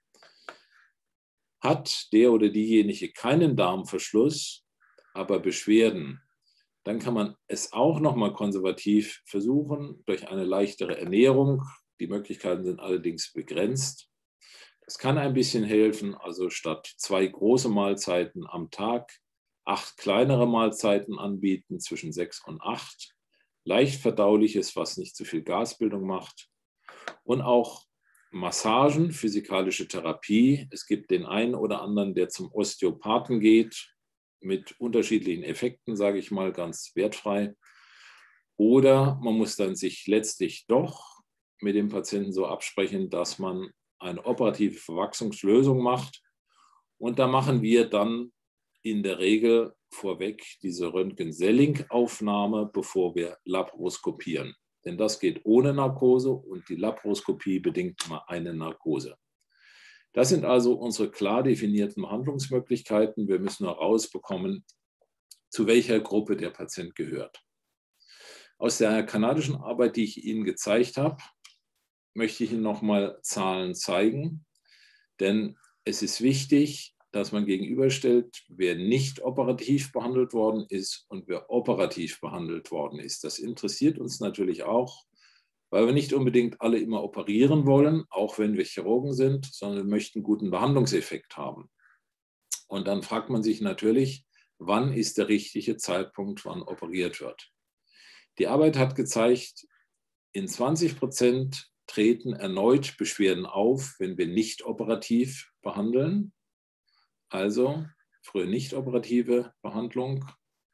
Hat der oder diejenige keinen Darmverschluss, aber Beschwerden, dann kann man es auch noch mal konservativ versuchen durch eine leichtere Ernährung. Die Möglichkeiten sind allerdings begrenzt. Das kann ein bisschen helfen, also statt 2 große Mahlzeiten am Tag 8 kleinere Mahlzeiten anbieten, zwischen 6 und 8. Leicht verdauliches, was nicht zu viel Gasbildung macht. Und auch Massagen, physikalische Therapie. Es gibt den einen oder anderen, der zum Osteopathen geht, mit unterschiedlichen Effekten, sage ich mal, ganz wertfrei. Oder man muss dann sich letztlich doch mit dem Patienten so absprechen, dass man eine operative Verwachsungslösung macht. Und da machen wir dann in der Regel vorweg diese Röntgen-Selling-Aufnahme, bevor wir laparoskopieren. Denn das geht ohne Narkose und die Laparoskopie bedingt immer eine Narkose. Das sind also unsere klar definierten Behandlungsmöglichkeiten. Wir müssen herausbekommen, zu welcher Gruppe der Patient gehört. Aus der kanadischen Arbeit, die ich Ihnen gezeigt habe, möchte ich Ihnen nochmal Zahlen zeigen, denn es ist wichtig, dass man gegenüberstellt, wer nicht operativ behandelt worden ist und wer operativ behandelt worden ist. Das interessiert uns natürlich auch, weil wir nicht unbedingt alle immer operieren wollen, auch wenn wir Chirurgen sind, sondern wir möchten guten Behandlungseffekt haben. Und dann fragt man sich natürlich, wann ist der richtige Zeitpunkt, wann operiert wird. Die Arbeit hat gezeigt, in 20% treten erneut Beschwerden auf, wenn wir nicht operativ behandeln. Also früher nicht operative Behandlung.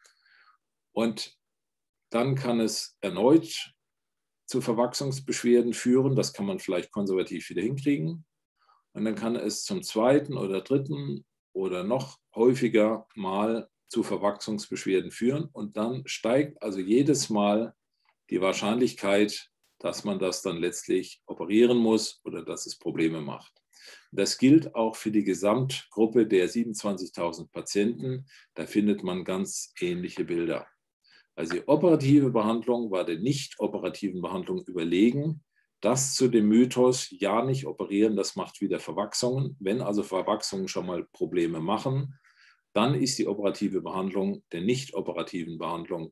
Und dann kann es erneut zu Verwachsungsbeschwerden führen. Das kann man vielleicht konservativ wieder hinkriegen. Und dann kann es zum zweiten oder dritten oder noch häufiger mal zu Verwachsungsbeschwerden führen. Und dann steigt also jedes Mal die Wahrscheinlichkeit, dass man das dann letztlich operieren muss oder dass es Probleme macht. Das gilt auch für die Gesamtgruppe der 27.000 Patienten. Da findet man ganz ähnliche Bilder. Also die operative Behandlung war der nicht operativen Behandlung überlegen. Das zu dem Mythos, ja nicht operieren, das macht wieder Verwachsungen. Wenn also Verwachsungen schon mal Probleme machen, dann ist die operative Behandlung der nicht operativen Behandlung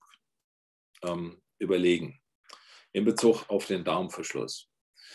überlegen in Bezug auf den Darmverschluss.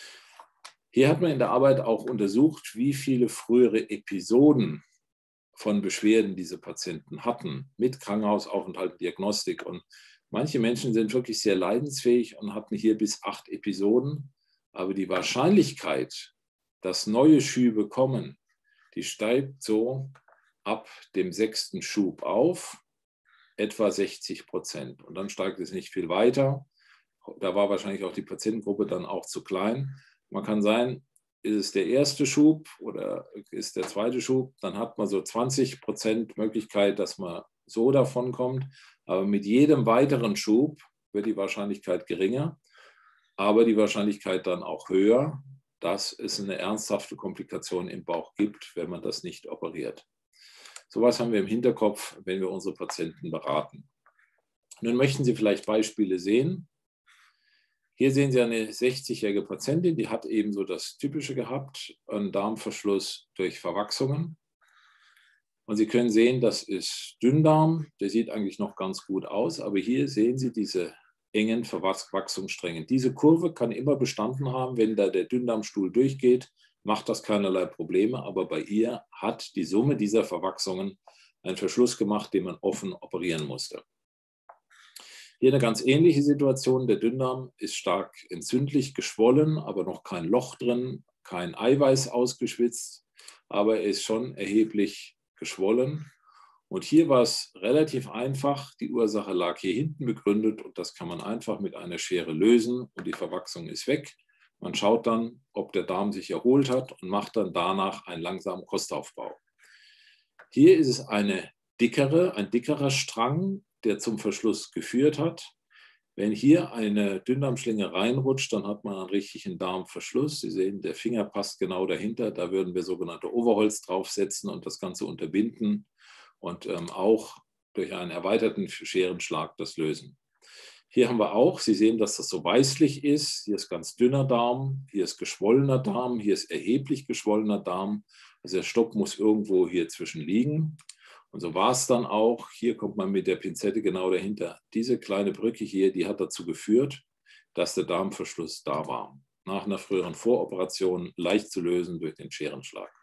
Hier hat man in der Arbeit auch untersucht, wie viele frühere Episoden von Beschwerden diese Patienten hatten, mit Krankenhausaufenthalt, Diagnostik. Und manche Menschen sind wirklich sehr leidensfähig und hatten hier bis 8 Episoden. Aber die Wahrscheinlichkeit, dass neue Schübe kommen, die steigt so ab dem 6. Schub auf, etwa 60%. Und dann steigt es nicht viel weiter. Da war wahrscheinlich auch die Patientengruppe dann auch zu klein. Man kann sein, ist es der erste Schub oder ist der zweite Schub, dann hat man so 20% Möglichkeit, dass man so davon kommt. Aber mit jedem weiteren Schub wird die Wahrscheinlichkeit geringer, aber die Wahrscheinlichkeit dann auch höher, dass es eine ernsthafte Komplikation im Bauch gibt, wenn man das nicht operiert. Sowas haben wir im Hinterkopf, wenn wir unsere Patienten beraten. Nun möchten Sie vielleicht Beispiele sehen. Hier sehen Sie eine 60-jährige Patientin, die hat eben so das Typische gehabt, einen Darmverschluss durch Verwachsungen. Und Sie können sehen, das ist Dünndarm, der sieht eigentlich noch ganz gut aus, aber hier sehen Sie diese engen Verwachsungsstränge. Diese Kurve kann immer bestanden haben, wenn da der Dünndarmstuhl durchgeht, macht das keinerlei Probleme, aber bei ihr hat die Summe dieser Verwachsungen einen Verschluss gemacht, den man offen operieren musste. Hier eine ganz ähnliche Situation. Der Dünndarm ist stark entzündlich, geschwollen, aber noch kein Loch drin, kein Eiweiß ausgeschwitzt, aber er ist schon erheblich geschwollen. Und hier war es relativ einfach. Die Ursache lag hier hinten begründet und das kann man einfach mit einer Schere lösen und die Verwachsung ist weg. Man schaut dann, ob der Darm sich erholt hat und macht dann danach einen langsamen Kostaufbau. Hier ist es ein dickerer Strang, der zum Verschluss geführt hat. Wenn hier eine Dünndarmschlinge reinrutscht, dann hat man einen richtigen Darmverschluss. Sie sehen, der Finger passt genau dahinter. Da würden wir sogenannte Overholz draufsetzen und das Ganze unterbinden und auch durch einen erweiterten Scherenschlag das lösen. Hier haben wir auch, Sie sehen, dass das so weißlich ist. Hier ist ganz dünner Darm, hier ist geschwollener Darm, hier ist erheblich geschwollener Darm. Also der Stock muss irgendwo hier zwischen liegen. Und so war es dann auch. Hier kommt man mit der Pinzette genau dahinter. Diese kleine Brücke hier, die hat dazu geführt, dass der Darmverschluss da war. Nach einer früheren Voroperation leicht zu lösen durch den Scherenschlag.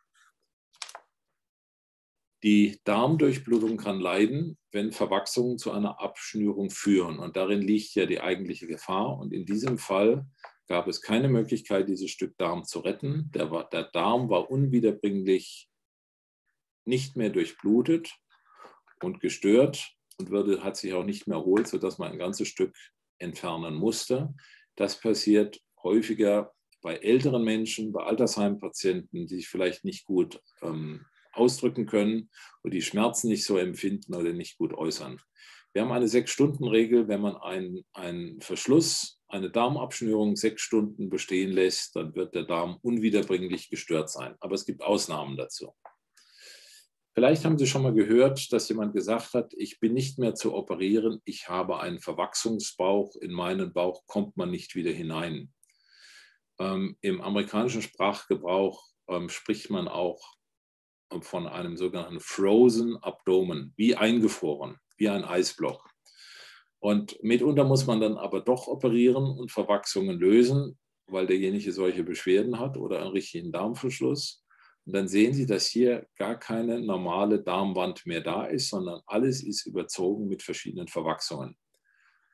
Die Darmdurchblutung kann leiden, wenn Verwachsungen zu einer Abschnürung führen. Und darin liegt ja die eigentliche Gefahr. Und in diesem Fall gab es keine Möglichkeit, dieses Stück Darm zu retten. Der Darm war unwiederbringlich nicht mehr durchblutet und gestört und hat sich auch nicht mehr erholt, sodass man ein ganzes Stück entfernen musste. Das passiert häufiger bei älteren Menschen, bei Altersheimpatienten, die sich vielleicht nicht gut ausdrücken können und die Schmerzen nicht so empfinden oder nicht gut äußern. Wir haben eine 6-Stunden-Regel. Wenn man einen Verschluss, eine Darmabschnürung 6 Stunden bestehen lässt, dann wird der Darm unwiederbringlich gestört sein. Aber es gibt Ausnahmen dazu. Vielleicht haben Sie schon mal gehört, dass jemand gesagt hat, ich bin nicht mehr zu operieren, ich habe einen Verwachsungsbauch, in meinen Bauch kommt man nicht wieder hinein. Im amerikanischen Sprachgebrauch spricht man auch von einem sogenannten Frozen Abdomen, wie eingefroren, wie ein Eisblock. Und mitunter muss man dann aber doch operieren und Verwachsungen lösen, weil derjenige solche Beschwerden hat oder einen richtigen Darmverschluss. Und dann sehen Sie, dass hier gar keine normale Darmwand mehr da ist, sondern alles ist überzogen mit verschiedenen Verwachsungen.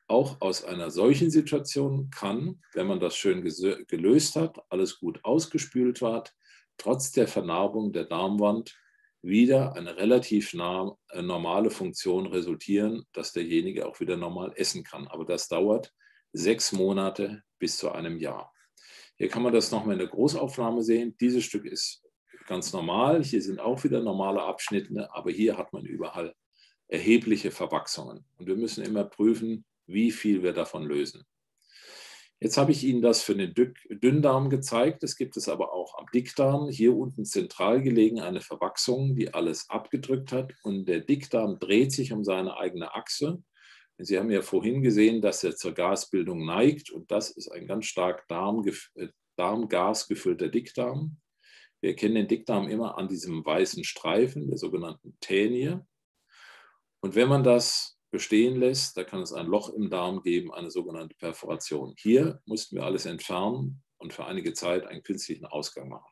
Auch aus einer solchen Situation kann, wenn man das schön gelöst hat, alles gut ausgespült hat, trotz der Vernarbung der Darmwand wieder eine relativ normale Funktion resultieren, dass derjenige auch wieder normal essen kann. Aber das dauert 6 Monate bis zu einem Jahr. Hier kann man das nochmal in der Großaufnahme sehen. Dieses Stück ist ganz normal. Hier sind auch wieder normale Abschnitte, aber hier hat man überall erhebliche Verwachsungen. Und wir müssen immer prüfen, wie viel wir davon lösen. Jetzt habe ich Ihnen das für den Dünndarm gezeigt. Es gibt es aber auch am Dickdarm. Hier unten zentral gelegen eine Verwachsung, die alles abgedrückt hat. Und der Dickdarm dreht sich um seine eigene Achse. Sie haben ja vorhin gesehen, dass er zur Gasbildung neigt. Und das ist ein ganz stark darmgasgefüllter Dickdarm. Wir erkennen den Dickdarm immer an diesem weißen Streifen, der sogenannten Tänie. Und wenn man das bestehen lässt, da kann es ein Loch im Darm geben, eine sogenannte Perforation. Hier mussten wir alles entfernen und für einige Zeit einen künstlichen Ausgang machen.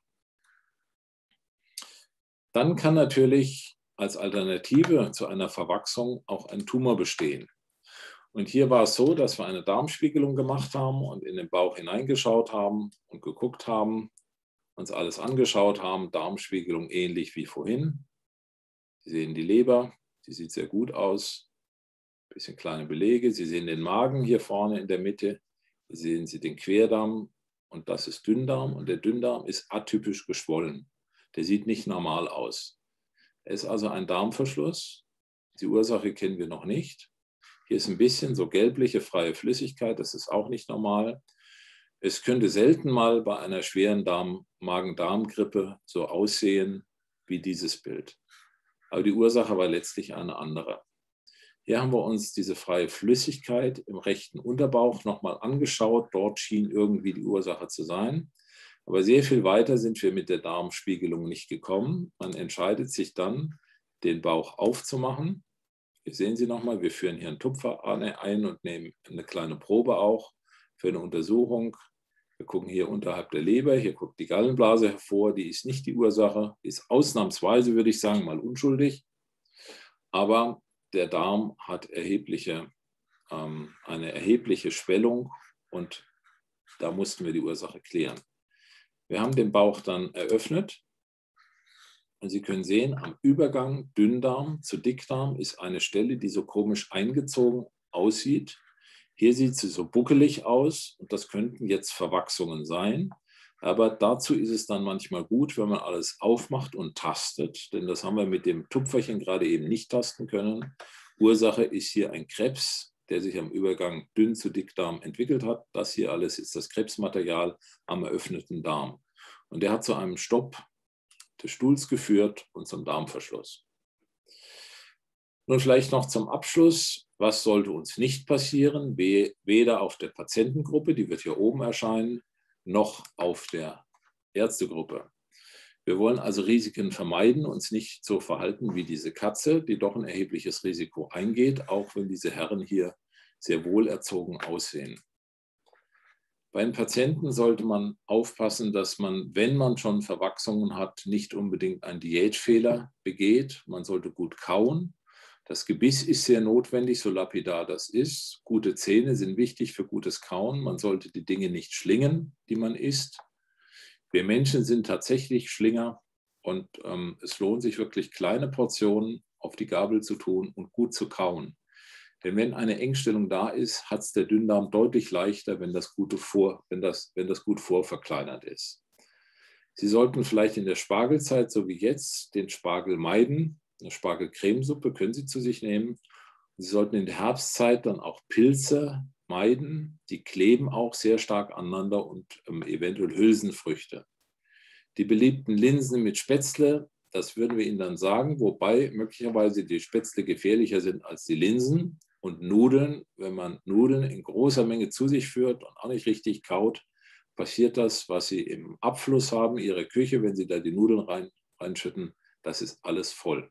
Dann kann natürlich als Alternative zu einer Verwachsung auch ein Tumor bestehen. Und hier war es so, dass wir eine Darmspiegelung gemacht haben und in den Bauch hineingeschaut haben und geguckt haben, uns alles angeschaut haben, Darmspiegelung ähnlich wie vorhin. Sie sehen die Leber, die sieht sehr gut aus. Ein bisschen kleine Belege. Sie sehen den Magen hier vorne in der Mitte. Hier sehen Sie den Querdarm und das ist Dünndarm. Und der Dünndarm ist atypisch geschwollen. Der sieht nicht normal aus. Er ist also ein Darmverschluss. Die Ursache kennen wir noch nicht. Hier ist ein bisschen so gelbliche freie Flüssigkeit. Das ist auch nicht normal. Es könnte selten mal bei einer schweren Magen-Darm-Grippe so aussehen wie dieses Bild. Aber die Ursache war letztlich eine andere. Hier haben wir uns diese freie Flüssigkeit im rechten Unterbauch nochmal angeschaut. Dort schien irgendwie die Ursache zu sein. Aber sehr viel weiter sind wir mit der Darmspiegelung nicht gekommen. Man entscheidet sich dann, den Bauch aufzumachen. Hier sehen Sie nochmal, wir führen hier einen Tupfer ein und nehmen eine kleine Probe auch für eine Untersuchung. Wir gucken hier unterhalb der Leber, hier guckt die Gallenblase hervor, die ist nicht die Ursache, die ist ausnahmsweise, würde ich sagen, mal unschuldig. Aber der Darm hat eine erhebliche Schwellung und da mussten wir die Ursache klären. Wir haben den Bauch dann eröffnet und Sie können sehen, am Übergang Dünndarm zu Dickdarm ist eine Stelle, die so komisch eingezogen aussieht. Hier sieht sie so buckelig aus und das könnten jetzt Verwachsungen sein. Aber dazu ist es dann manchmal gut, wenn man alles aufmacht und tastet, denn das haben wir mit dem Tupferchen gerade eben nicht tasten können. Ursache ist hier ein Krebs, der sich am Übergang dünn zu Dickdarm entwickelt hat. Das hier alles ist das Krebsmaterial am eröffneten Darm. Und der hat zu einem Stopp des Stuhls geführt und zum Darmverschluss. Nun vielleicht noch zum Abschluss, was sollte uns nicht passieren? Weder auf der Patientengruppe, die wird hier oben erscheinen, noch auf der Ärztegruppe. Wir wollen also Risiken vermeiden, uns nicht so verhalten wie diese Katze, die doch ein erhebliches Risiko eingeht, auch wenn diese Herren hier sehr wohlerzogen aussehen. Bei den Patienten sollte man aufpassen, dass man, wenn man schon Verwachsungen hat, nicht unbedingt einen Diätfehler begeht. Man sollte gut kauen. Das Gebiss ist sehr notwendig, so lapidar das ist. Gute Zähne sind wichtig für gutes Kauen. Man sollte die Dinge nicht schlingen, die man isst. Wir Menschen sind tatsächlich Schlinger und es lohnt sich wirklich, kleine Portionen auf die Gabel zu tun und gut zu kauen. Denn wenn eine Engstellung da ist, hat es der Dünndarm deutlich leichter, wenn das gut vorverkleinert ist. Sie sollten vielleicht in der Spargelzeit, so wie jetzt, den Spargel meiden. Eine Spargelcremesuppe können Sie zu sich nehmen. Sie sollten in der Herbstzeit dann auch Pilze meiden. Die kleben auch sehr stark aneinander und eventuell Hülsenfrüchte. Die beliebten Linsen mit Spätzle, das würden wir Ihnen dann sagen, wobei möglicherweise die Spätzle gefährlicher sind als die Linsen. Und Nudeln, wenn man Nudeln in großer Menge zu sich führt und auch nicht richtig kaut, passiert das, was Sie im Abfluss haben, Ihre Küche, wenn Sie da die Nudeln reinschütten, das ist alles voll.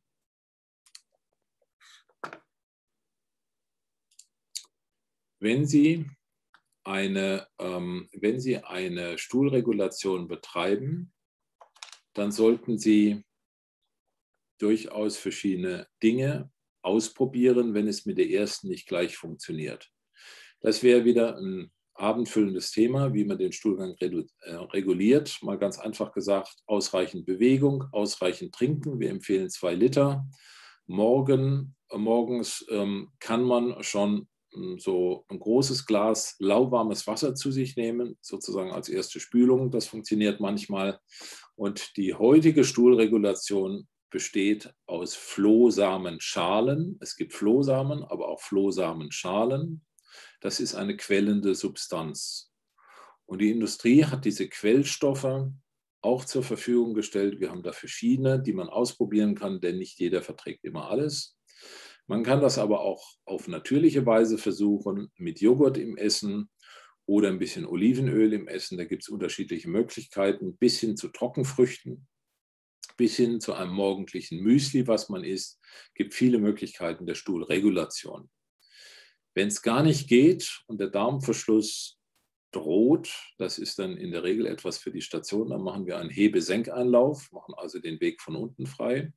Wenn Sie eine Stuhlregulation betreiben, dann sollten Sie durchaus verschiedene Dinge ausprobieren, wenn es mit der ersten nicht gleich funktioniert. Das wäre wieder ein abendfüllendes Thema, wie man den Stuhlgang reguliert. Mal ganz einfach gesagt, ausreichend Bewegung, ausreichend Trinken. Wir empfehlen 2 Liter. Morgens kann man schon so ein großes Glas lauwarmes Wasser zu sich nehmen, sozusagen als erste Spülung. Das funktioniert manchmal. Und die heutige Stuhlregulation besteht aus Flohsamenschalen. Es gibt Flohsamen, aber auch Flohsamenschalen. Das ist eine quellende Substanz. Und die Industrie hat diese Quellstoffe auch zur Verfügung gestellt. Wir haben da verschiedene, die man ausprobieren kann, denn nicht jeder verträgt immer alles. Man kann das aber auch auf natürliche Weise versuchen, mit Joghurt im Essen oder ein bisschen Olivenöl im Essen. Da gibt es unterschiedliche Möglichkeiten, bis hin zu Trockenfrüchten, bis hin zu einem morgendlichen Müsli, was man isst. Es gibt viele Möglichkeiten der Stuhlregulation. Wenn es gar nicht geht und der Darmverschluss droht, das ist dann in der Regel etwas für die Station, dann machen wir einen Hebe-Senkeinlauf, machen also den Weg von unten frei.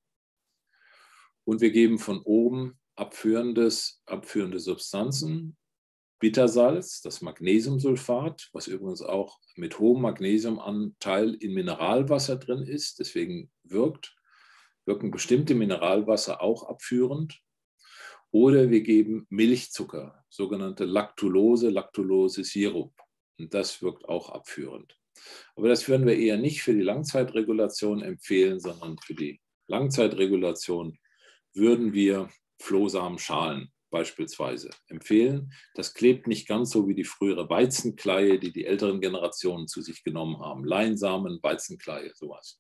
Und wir geben von oben abführende Substanzen, Bittersalz, das Magnesiumsulfat, was übrigens auch mit hohem Magnesiumanteil in Mineralwasser drin ist, deswegen wirken bestimmte Mineralwasser auch abführend. Oder wir geben Milchzucker, sogenannte Lactulose, Lactulose-Sirup. Und das wirkt auch abführend. Aber das würden wir eher nicht für die Langzeitregulation empfehlen, sondern für die Langzeitregulation würden wir Flohsamenschalen beispielsweise empfehlen. Das klebt nicht ganz so wie die frühere Weizenkleie, die die älteren Generationen zu sich genommen haben. Leinsamen, Weizenkleie, sowas.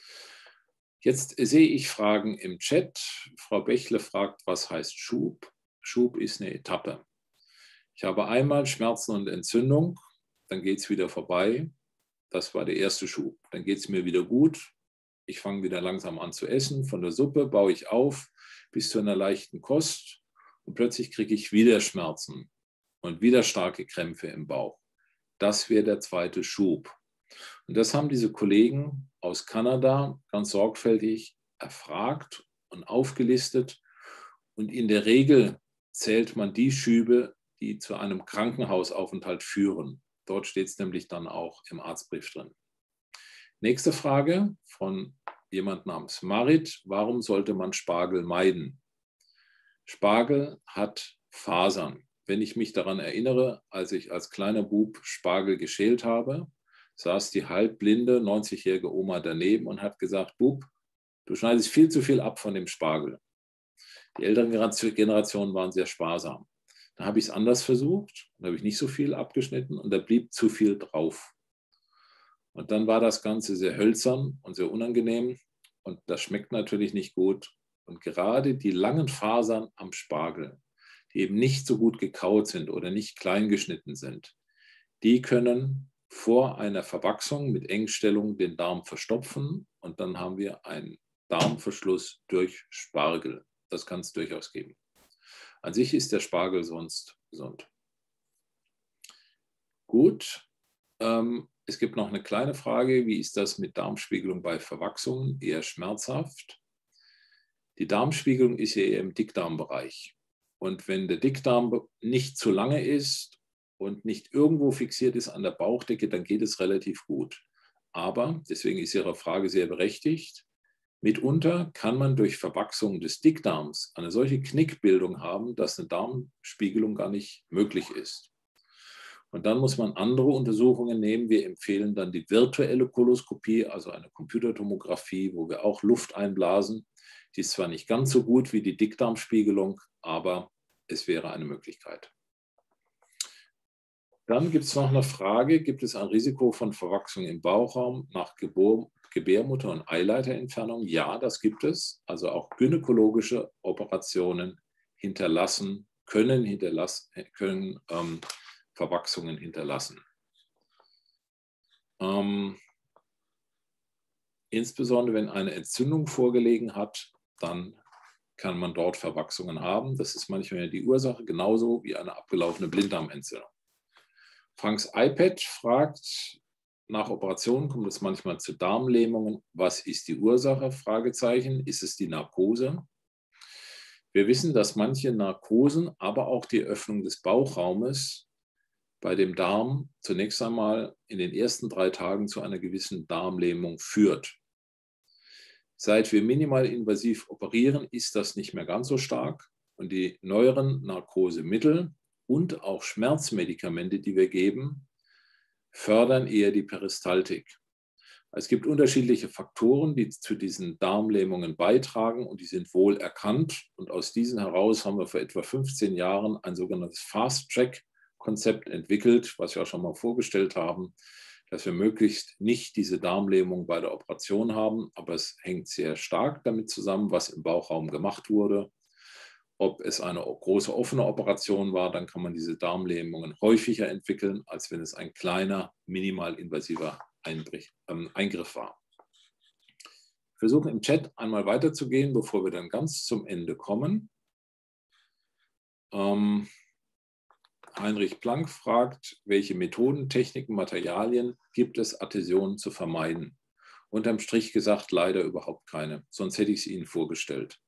Jetzt sehe ich Fragen im Chat. Frau Bächle fragt, was heißt Schub? Schub ist eine Etappe. Ich habe einmal Schmerzen und Entzündung, dann geht es wieder vorbei. Das war der erste Schub. Dann geht es mir wieder gut. Ich fange wieder langsam an zu essen. Von der Suppe baue ich auf bis zu einer leichten Kost. Und plötzlich kriege ich wieder Schmerzen und wieder starke Krämpfe im Bauch. Das wäre der zweite Schub. Und das haben diese Kollegen aus Kanada ganz sorgfältig erfragt und aufgelistet. Und in der Regel zählt man die Schübe, die zu einem Krankenhausaufenthalt führen. Dort steht es nämlich dann auch im Arztbrief drin. Nächste Frage von jemand namens Marit. Warum sollte man Spargel meiden? Spargel hat Fasern. Wenn ich mich daran erinnere, als ich als kleiner Bub Spargel geschält habe, saß die halbblinde 90-jährige Oma daneben und hat gesagt, Bub, du schneidest viel zu viel ab von dem Spargel. Die älteren Generationen waren sehr sparsam. Da habe ich es anders versucht, da habe ich nicht so viel abgeschnitten und da blieb zu viel drauf. Und dann war das Ganze sehr hölzern und sehr unangenehm und das schmeckt natürlich nicht gut. Und gerade die langen Fasern am Spargel, die eben nicht so gut gekaut sind oder nicht klein geschnitten sind, die können vor einer Verwachsung mit Engstellung den Darm verstopfen und dann haben wir einen Darmverschluss durch Spargel. Das kann es durchaus geben. An sich ist der Spargel sonst gesund. Gut. Es gibt noch eine kleine Frage. Wie ist das mit Darmspiegelung bei Verwachsungen? Eher schmerzhaft. Die Darmspiegelung ist ja eher im Dickdarmbereich. Und wenn der Dickdarm nicht zu lange ist und nicht irgendwo fixiert ist an der Bauchdecke, dann geht es relativ gut. Aber, deswegen ist Ihre Frage sehr berechtigt, mitunter kann man durch Verwachsung des Dickdarms eine solche Knickbildung haben, dass eine Darmspiegelung gar nicht möglich ist. Und dann muss man andere Untersuchungen nehmen. Wir empfehlen dann die virtuelle Koloskopie, also eine Computertomographie, wo wir auch Luft einblasen. Die ist zwar nicht ganz so gut wie die Dickdarmspiegelung, aber es wäre eine Möglichkeit. Dann gibt es noch eine Frage, gibt es ein Risiko von Verwachsung im Bauchraum nach Gebärmutter- und Eileiterentfernung? Ja, das gibt es. Also auch gynäkologische Operationen können Verwachsungen hinterlassen. Insbesondere wenn eine Entzündung vorgelegen hat, dann kann man dort Verwachsungen haben. Das ist manchmal die Ursache, genauso wie eine abgelaufene Blinddarmentzündung. Franks iPad fragt, nach Operationen kommt es manchmal zu Darmlähmungen. Was ist die Ursache? Fragezeichen. Ist es die Narkose? Wir wissen, dass manche Narkosen, aber auch die Öffnung des Bauchraumes bei dem Darm zunächst einmal in den ersten 3 Tagen zu einer gewissen Darmlähmung führt. Seit wir minimalinvasiv operieren, ist das nicht mehr ganz so stark und die neueren Narkosemittel und auch Schmerzmedikamente, die wir geben, fördern eher die Peristaltik. Es gibt unterschiedliche Faktoren, die zu diesen Darmlähmungen beitragen und die sind wohl erkannt. Und aus diesen heraus haben wir vor etwa 15 Jahren ein sogenanntes Fast-Track-Konzept entwickelt, was wir auch schon mal vorgestellt haben, dass wir möglichst nicht diese Darmlähmung bei der Operation haben. Aber es hängt sehr stark damit zusammen, was im Bauchraum gemacht wurde. Ob es eine große offene Operation war, dann kann man diese Darmlähmungen häufiger entwickeln, als wenn es ein kleiner, minimalinvasiver Eingriff war. Wir versuchen im Chat einmal weiterzugehen, bevor wir dann ganz zum Ende kommen. Heinrich Planck fragt, welche Methoden, Techniken, Materialien gibt es, Adhäsionen zu vermeiden? Unterm Strich gesagt, leider überhaupt keine, sonst hätte ich es Ihnen vorgestellt.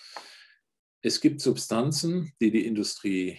Es gibt Substanzen, die die Industrie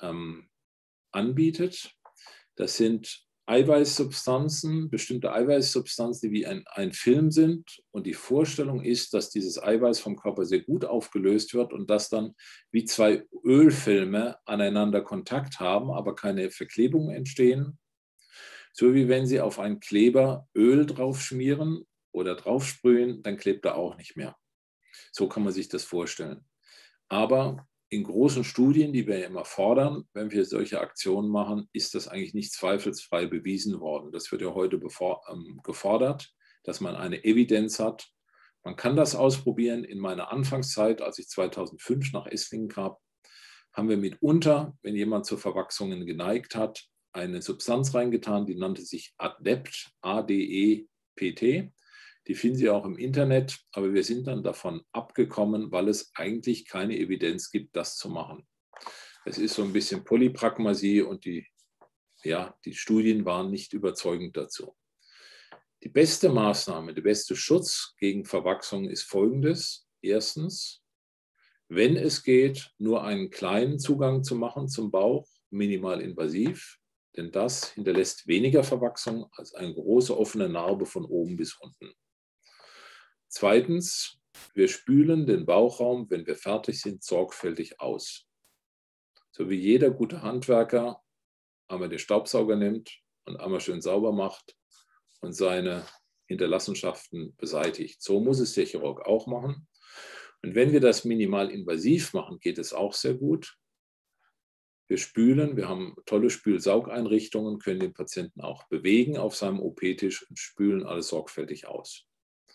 anbietet. Das sind Eiweißsubstanzen, bestimmte Eiweißsubstanzen, die wie ein Film sind. Und die Vorstellung ist, dass dieses Eiweiß vom Körper sehr gut aufgelöst wird und dass dann wie 2 Ölfilme aneinander Kontakt haben, aber keine Verklebungen entstehen. So wie wenn Sie auf einen Kleber Öl draufschmieren oder draufsprühen, dann klebt er auch nicht mehr. So kann man sich das vorstellen. Aber in großen Studien, die wir ja immer fordern, wenn wir solche Aktionen machen, ist das eigentlich nicht zweifelsfrei bewiesen worden. Das wird ja heute gefordert, dass man eine Evidenz hat. Man kann das ausprobieren. In meiner Anfangszeit, als ich 2005 nach Esslingen kam, haben wir mitunter, wenn jemand zu Verwachsungen geneigt hat, eine Substanz reingetan, die nannte sich ADEPT, A-D-E-P-T. Die finden Sie auch im Internet, aber wir sind dann davon abgekommen, weil es eigentlich keine Evidenz gibt, das zu machen. Es ist so ein bisschen Polypragmasie und die Studien waren nicht überzeugend dazu. Die beste Maßnahme, der beste Schutz gegen Verwachsung ist folgendes. Erstens, wenn es geht, nur einen kleinen Zugang zu machen zum Bauch, minimal invasiv, denn das hinterlässt weniger Verwachsung als eine große offene Narbe von oben bis unten. Zweitens, wir spülen den Bauchraum, wenn wir fertig sind, sorgfältig aus. So wie jeder gute Handwerker einmal den Staubsauger nimmt und einmal schön sauber macht und seine Hinterlassenschaften beseitigt. So muss es der Chirurg auch machen. Und wenn wir das minimal invasiv machen, geht es auch sehr gut. Wir spülen, wir haben tolle Spülsaugeinrichtungen, können den Patienten auch bewegen auf seinem OP-Tisch und spülen alles sorgfältig aus.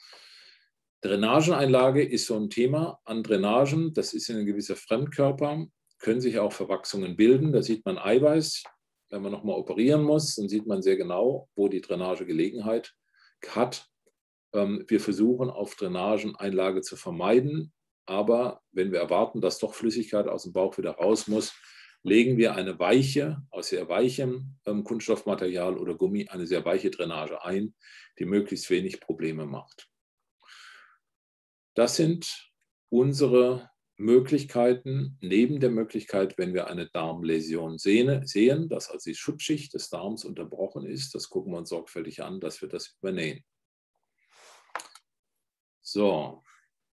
Drainageneinlage ist so ein Thema. An Drainagen, das ist ein gewisser Fremdkörper, können sich auch Verwachsungen bilden. Da sieht man Eiweiß. Wenn man nochmal operieren muss, dann sieht man sehr genau, wo die Drainage Gelegenheit hat. Wir versuchen, auf Drainageneinlage zu vermeiden. Aber wenn wir erwarten, dass doch Flüssigkeit aus dem Bauch wieder raus muss, legen wir eine weiche, aus sehr weichem Kunststoffmaterial oder Gummi, eine sehr weiche Drainage ein, die möglichst wenig Probleme macht. Das sind unsere Möglichkeiten, neben der Möglichkeit, wenn wir eine Darmläsion sehen, dass also die Schutzschicht des Darms unterbrochen ist, das gucken wir uns sorgfältig an, dass wir das übernähen. So,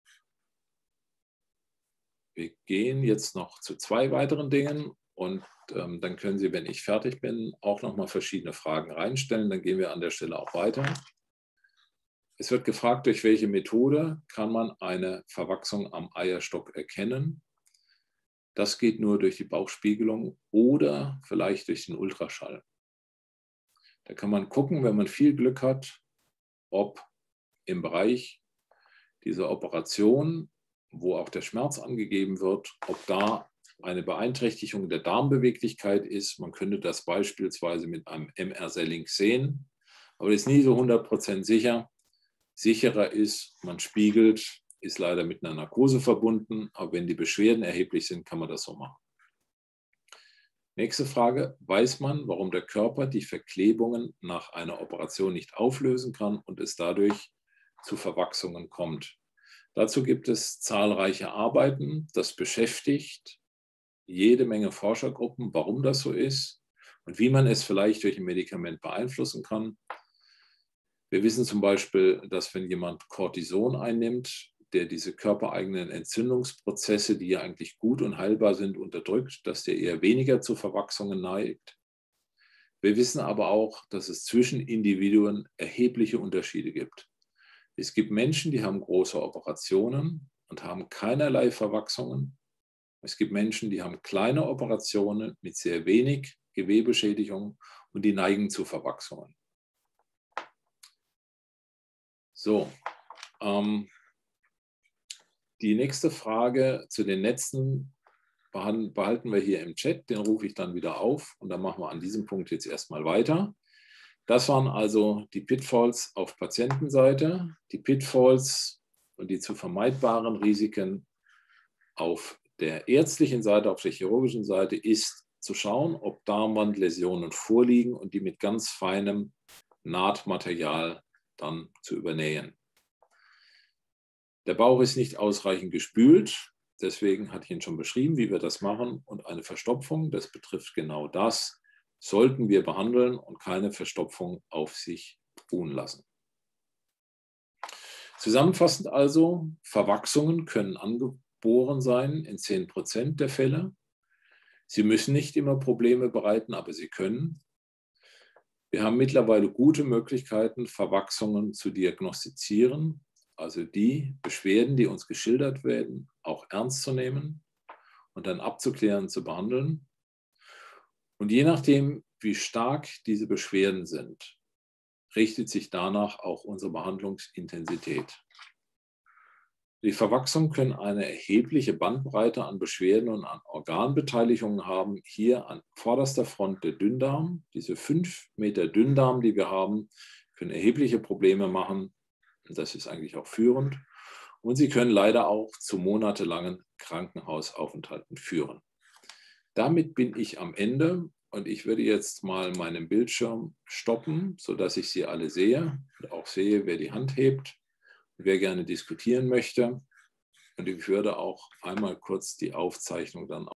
wir gehen jetzt noch zu 2 weiteren Dingen und dann können Sie, wenn ich fertig bin, auch noch mal verschiedene Fragen reinstellen. Dann gehen wir an der Stelle auch weiter. Es wird gefragt, durch welche Methode kann man eine Verwachsung am Eierstock erkennen? Das geht nur durch die Bauchspiegelung oder vielleicht durch den Ultraschall. Da kann man gucken, wenn man viel Glück hat, ob im Bereich dieser Operation, wo auch der Schmerz angegeben wird, ob da eine Beeinträchtigung der Darmbeweglichkeit ist. Man könnte das beispielsweise mit einem MR-Selling sehen, aber das ist nie so 100% sicher. Sicherer ist, man spiegelt, ist leider mit einer Narkose verbunden, aber wenn die Beschwerden erheblich sind, kann man das so machen. Nächste Frage, weiß man, warum der Körper die Verklebungen nach einer Operation nicht auflösen kann und es dadurch zu Verwachsungen kommt? Dazu gibt es zahlreiche Arbeiten, das beschäftigt jede Menge Forschergruppen, warum das so ist. und wie man es vielleicht durch ein Medikament beeinflussen kann. Wir wissen zum Beispiel, dass wenn jemand Cortison einnimmt, der diese körpereigenen Entzündungsprozesse, die ja eigentlich gut und heilbar sind, unterdrückt, dass der eher weniger zu Verwachsungen neigt. Wir wissen aber auch, dass es zwischen Individuen erhebliche Unterschiede gibt. Es gibt Menschen, die haben große Operationen und haben keinerlei Verwachsungen. Es gibt Menschen, die haben kleine Operationen mit sehr wenig Gewebeschädigung und die neigen zu Verwachsungen. So, die nächste Frage zu den Netzen behalten wir hier im Chat, den rufe ich dann wieder auf und dann machen wir an diesem Punkt jetzt erstmal weiter. Das waren also die Pitfalls auf Patientenseite, die Pitfalls und die zu vermeidbaren Risiken auf der ärztlichen Seite, auf der chirurgischen Seite ist zu schauen, ob Darmwandläsionen vorliegen und die mit ganz feinem Nahtmaterial dann zu übernähen. Der Bauch ist nicht ausreichend gespült, deswegen hatte ich Ihnen schon beschrieben, wie wir das machen. Und eine Verstopfung, das betrifft genau das, sollten wir behandeln und keine Verstopfung auf sich ruhen lassen. Zusammenfassend also, Verwachsungen können angeboren sein in 10% der Fälle. Sie müssen nicht immer Probleme bereiten, aber sie können. Wir haben mittlerweile gute Möglichkeiten, Verwachsungen zu diagnostizieren, also die Beschwerden, die uns geschildert werden, auch ernst zu nehmen und dann abzuklären, zu behandeln. Und je nachdem, wie stark diese Beschwerden sind, richtet sich danach auch unsere Behandlungsintensität. Die Verwachsungen können eine erhebliche Bandbreite an Beschwerden und an Organbeteiligungen haben. Hier an vorderster Front der Dünndarm. Diese 5 Meter Dünndarm, die wir haben, können erhebliche Probleme machen. Das ist eigentlich auch führend. Und sie können leider auch zu monatelangen Krankenhausaufenthalten führen. Damit bin ich am Ende und ich würde jetzt mal meinen Bildschirm stoppen, sodass ich Sie alle sehe und auch sehe, wer die Hand hebt. Wer gerne diskutieren möchte. Und ich würde auch einmal kurz die Aufzeichnung dann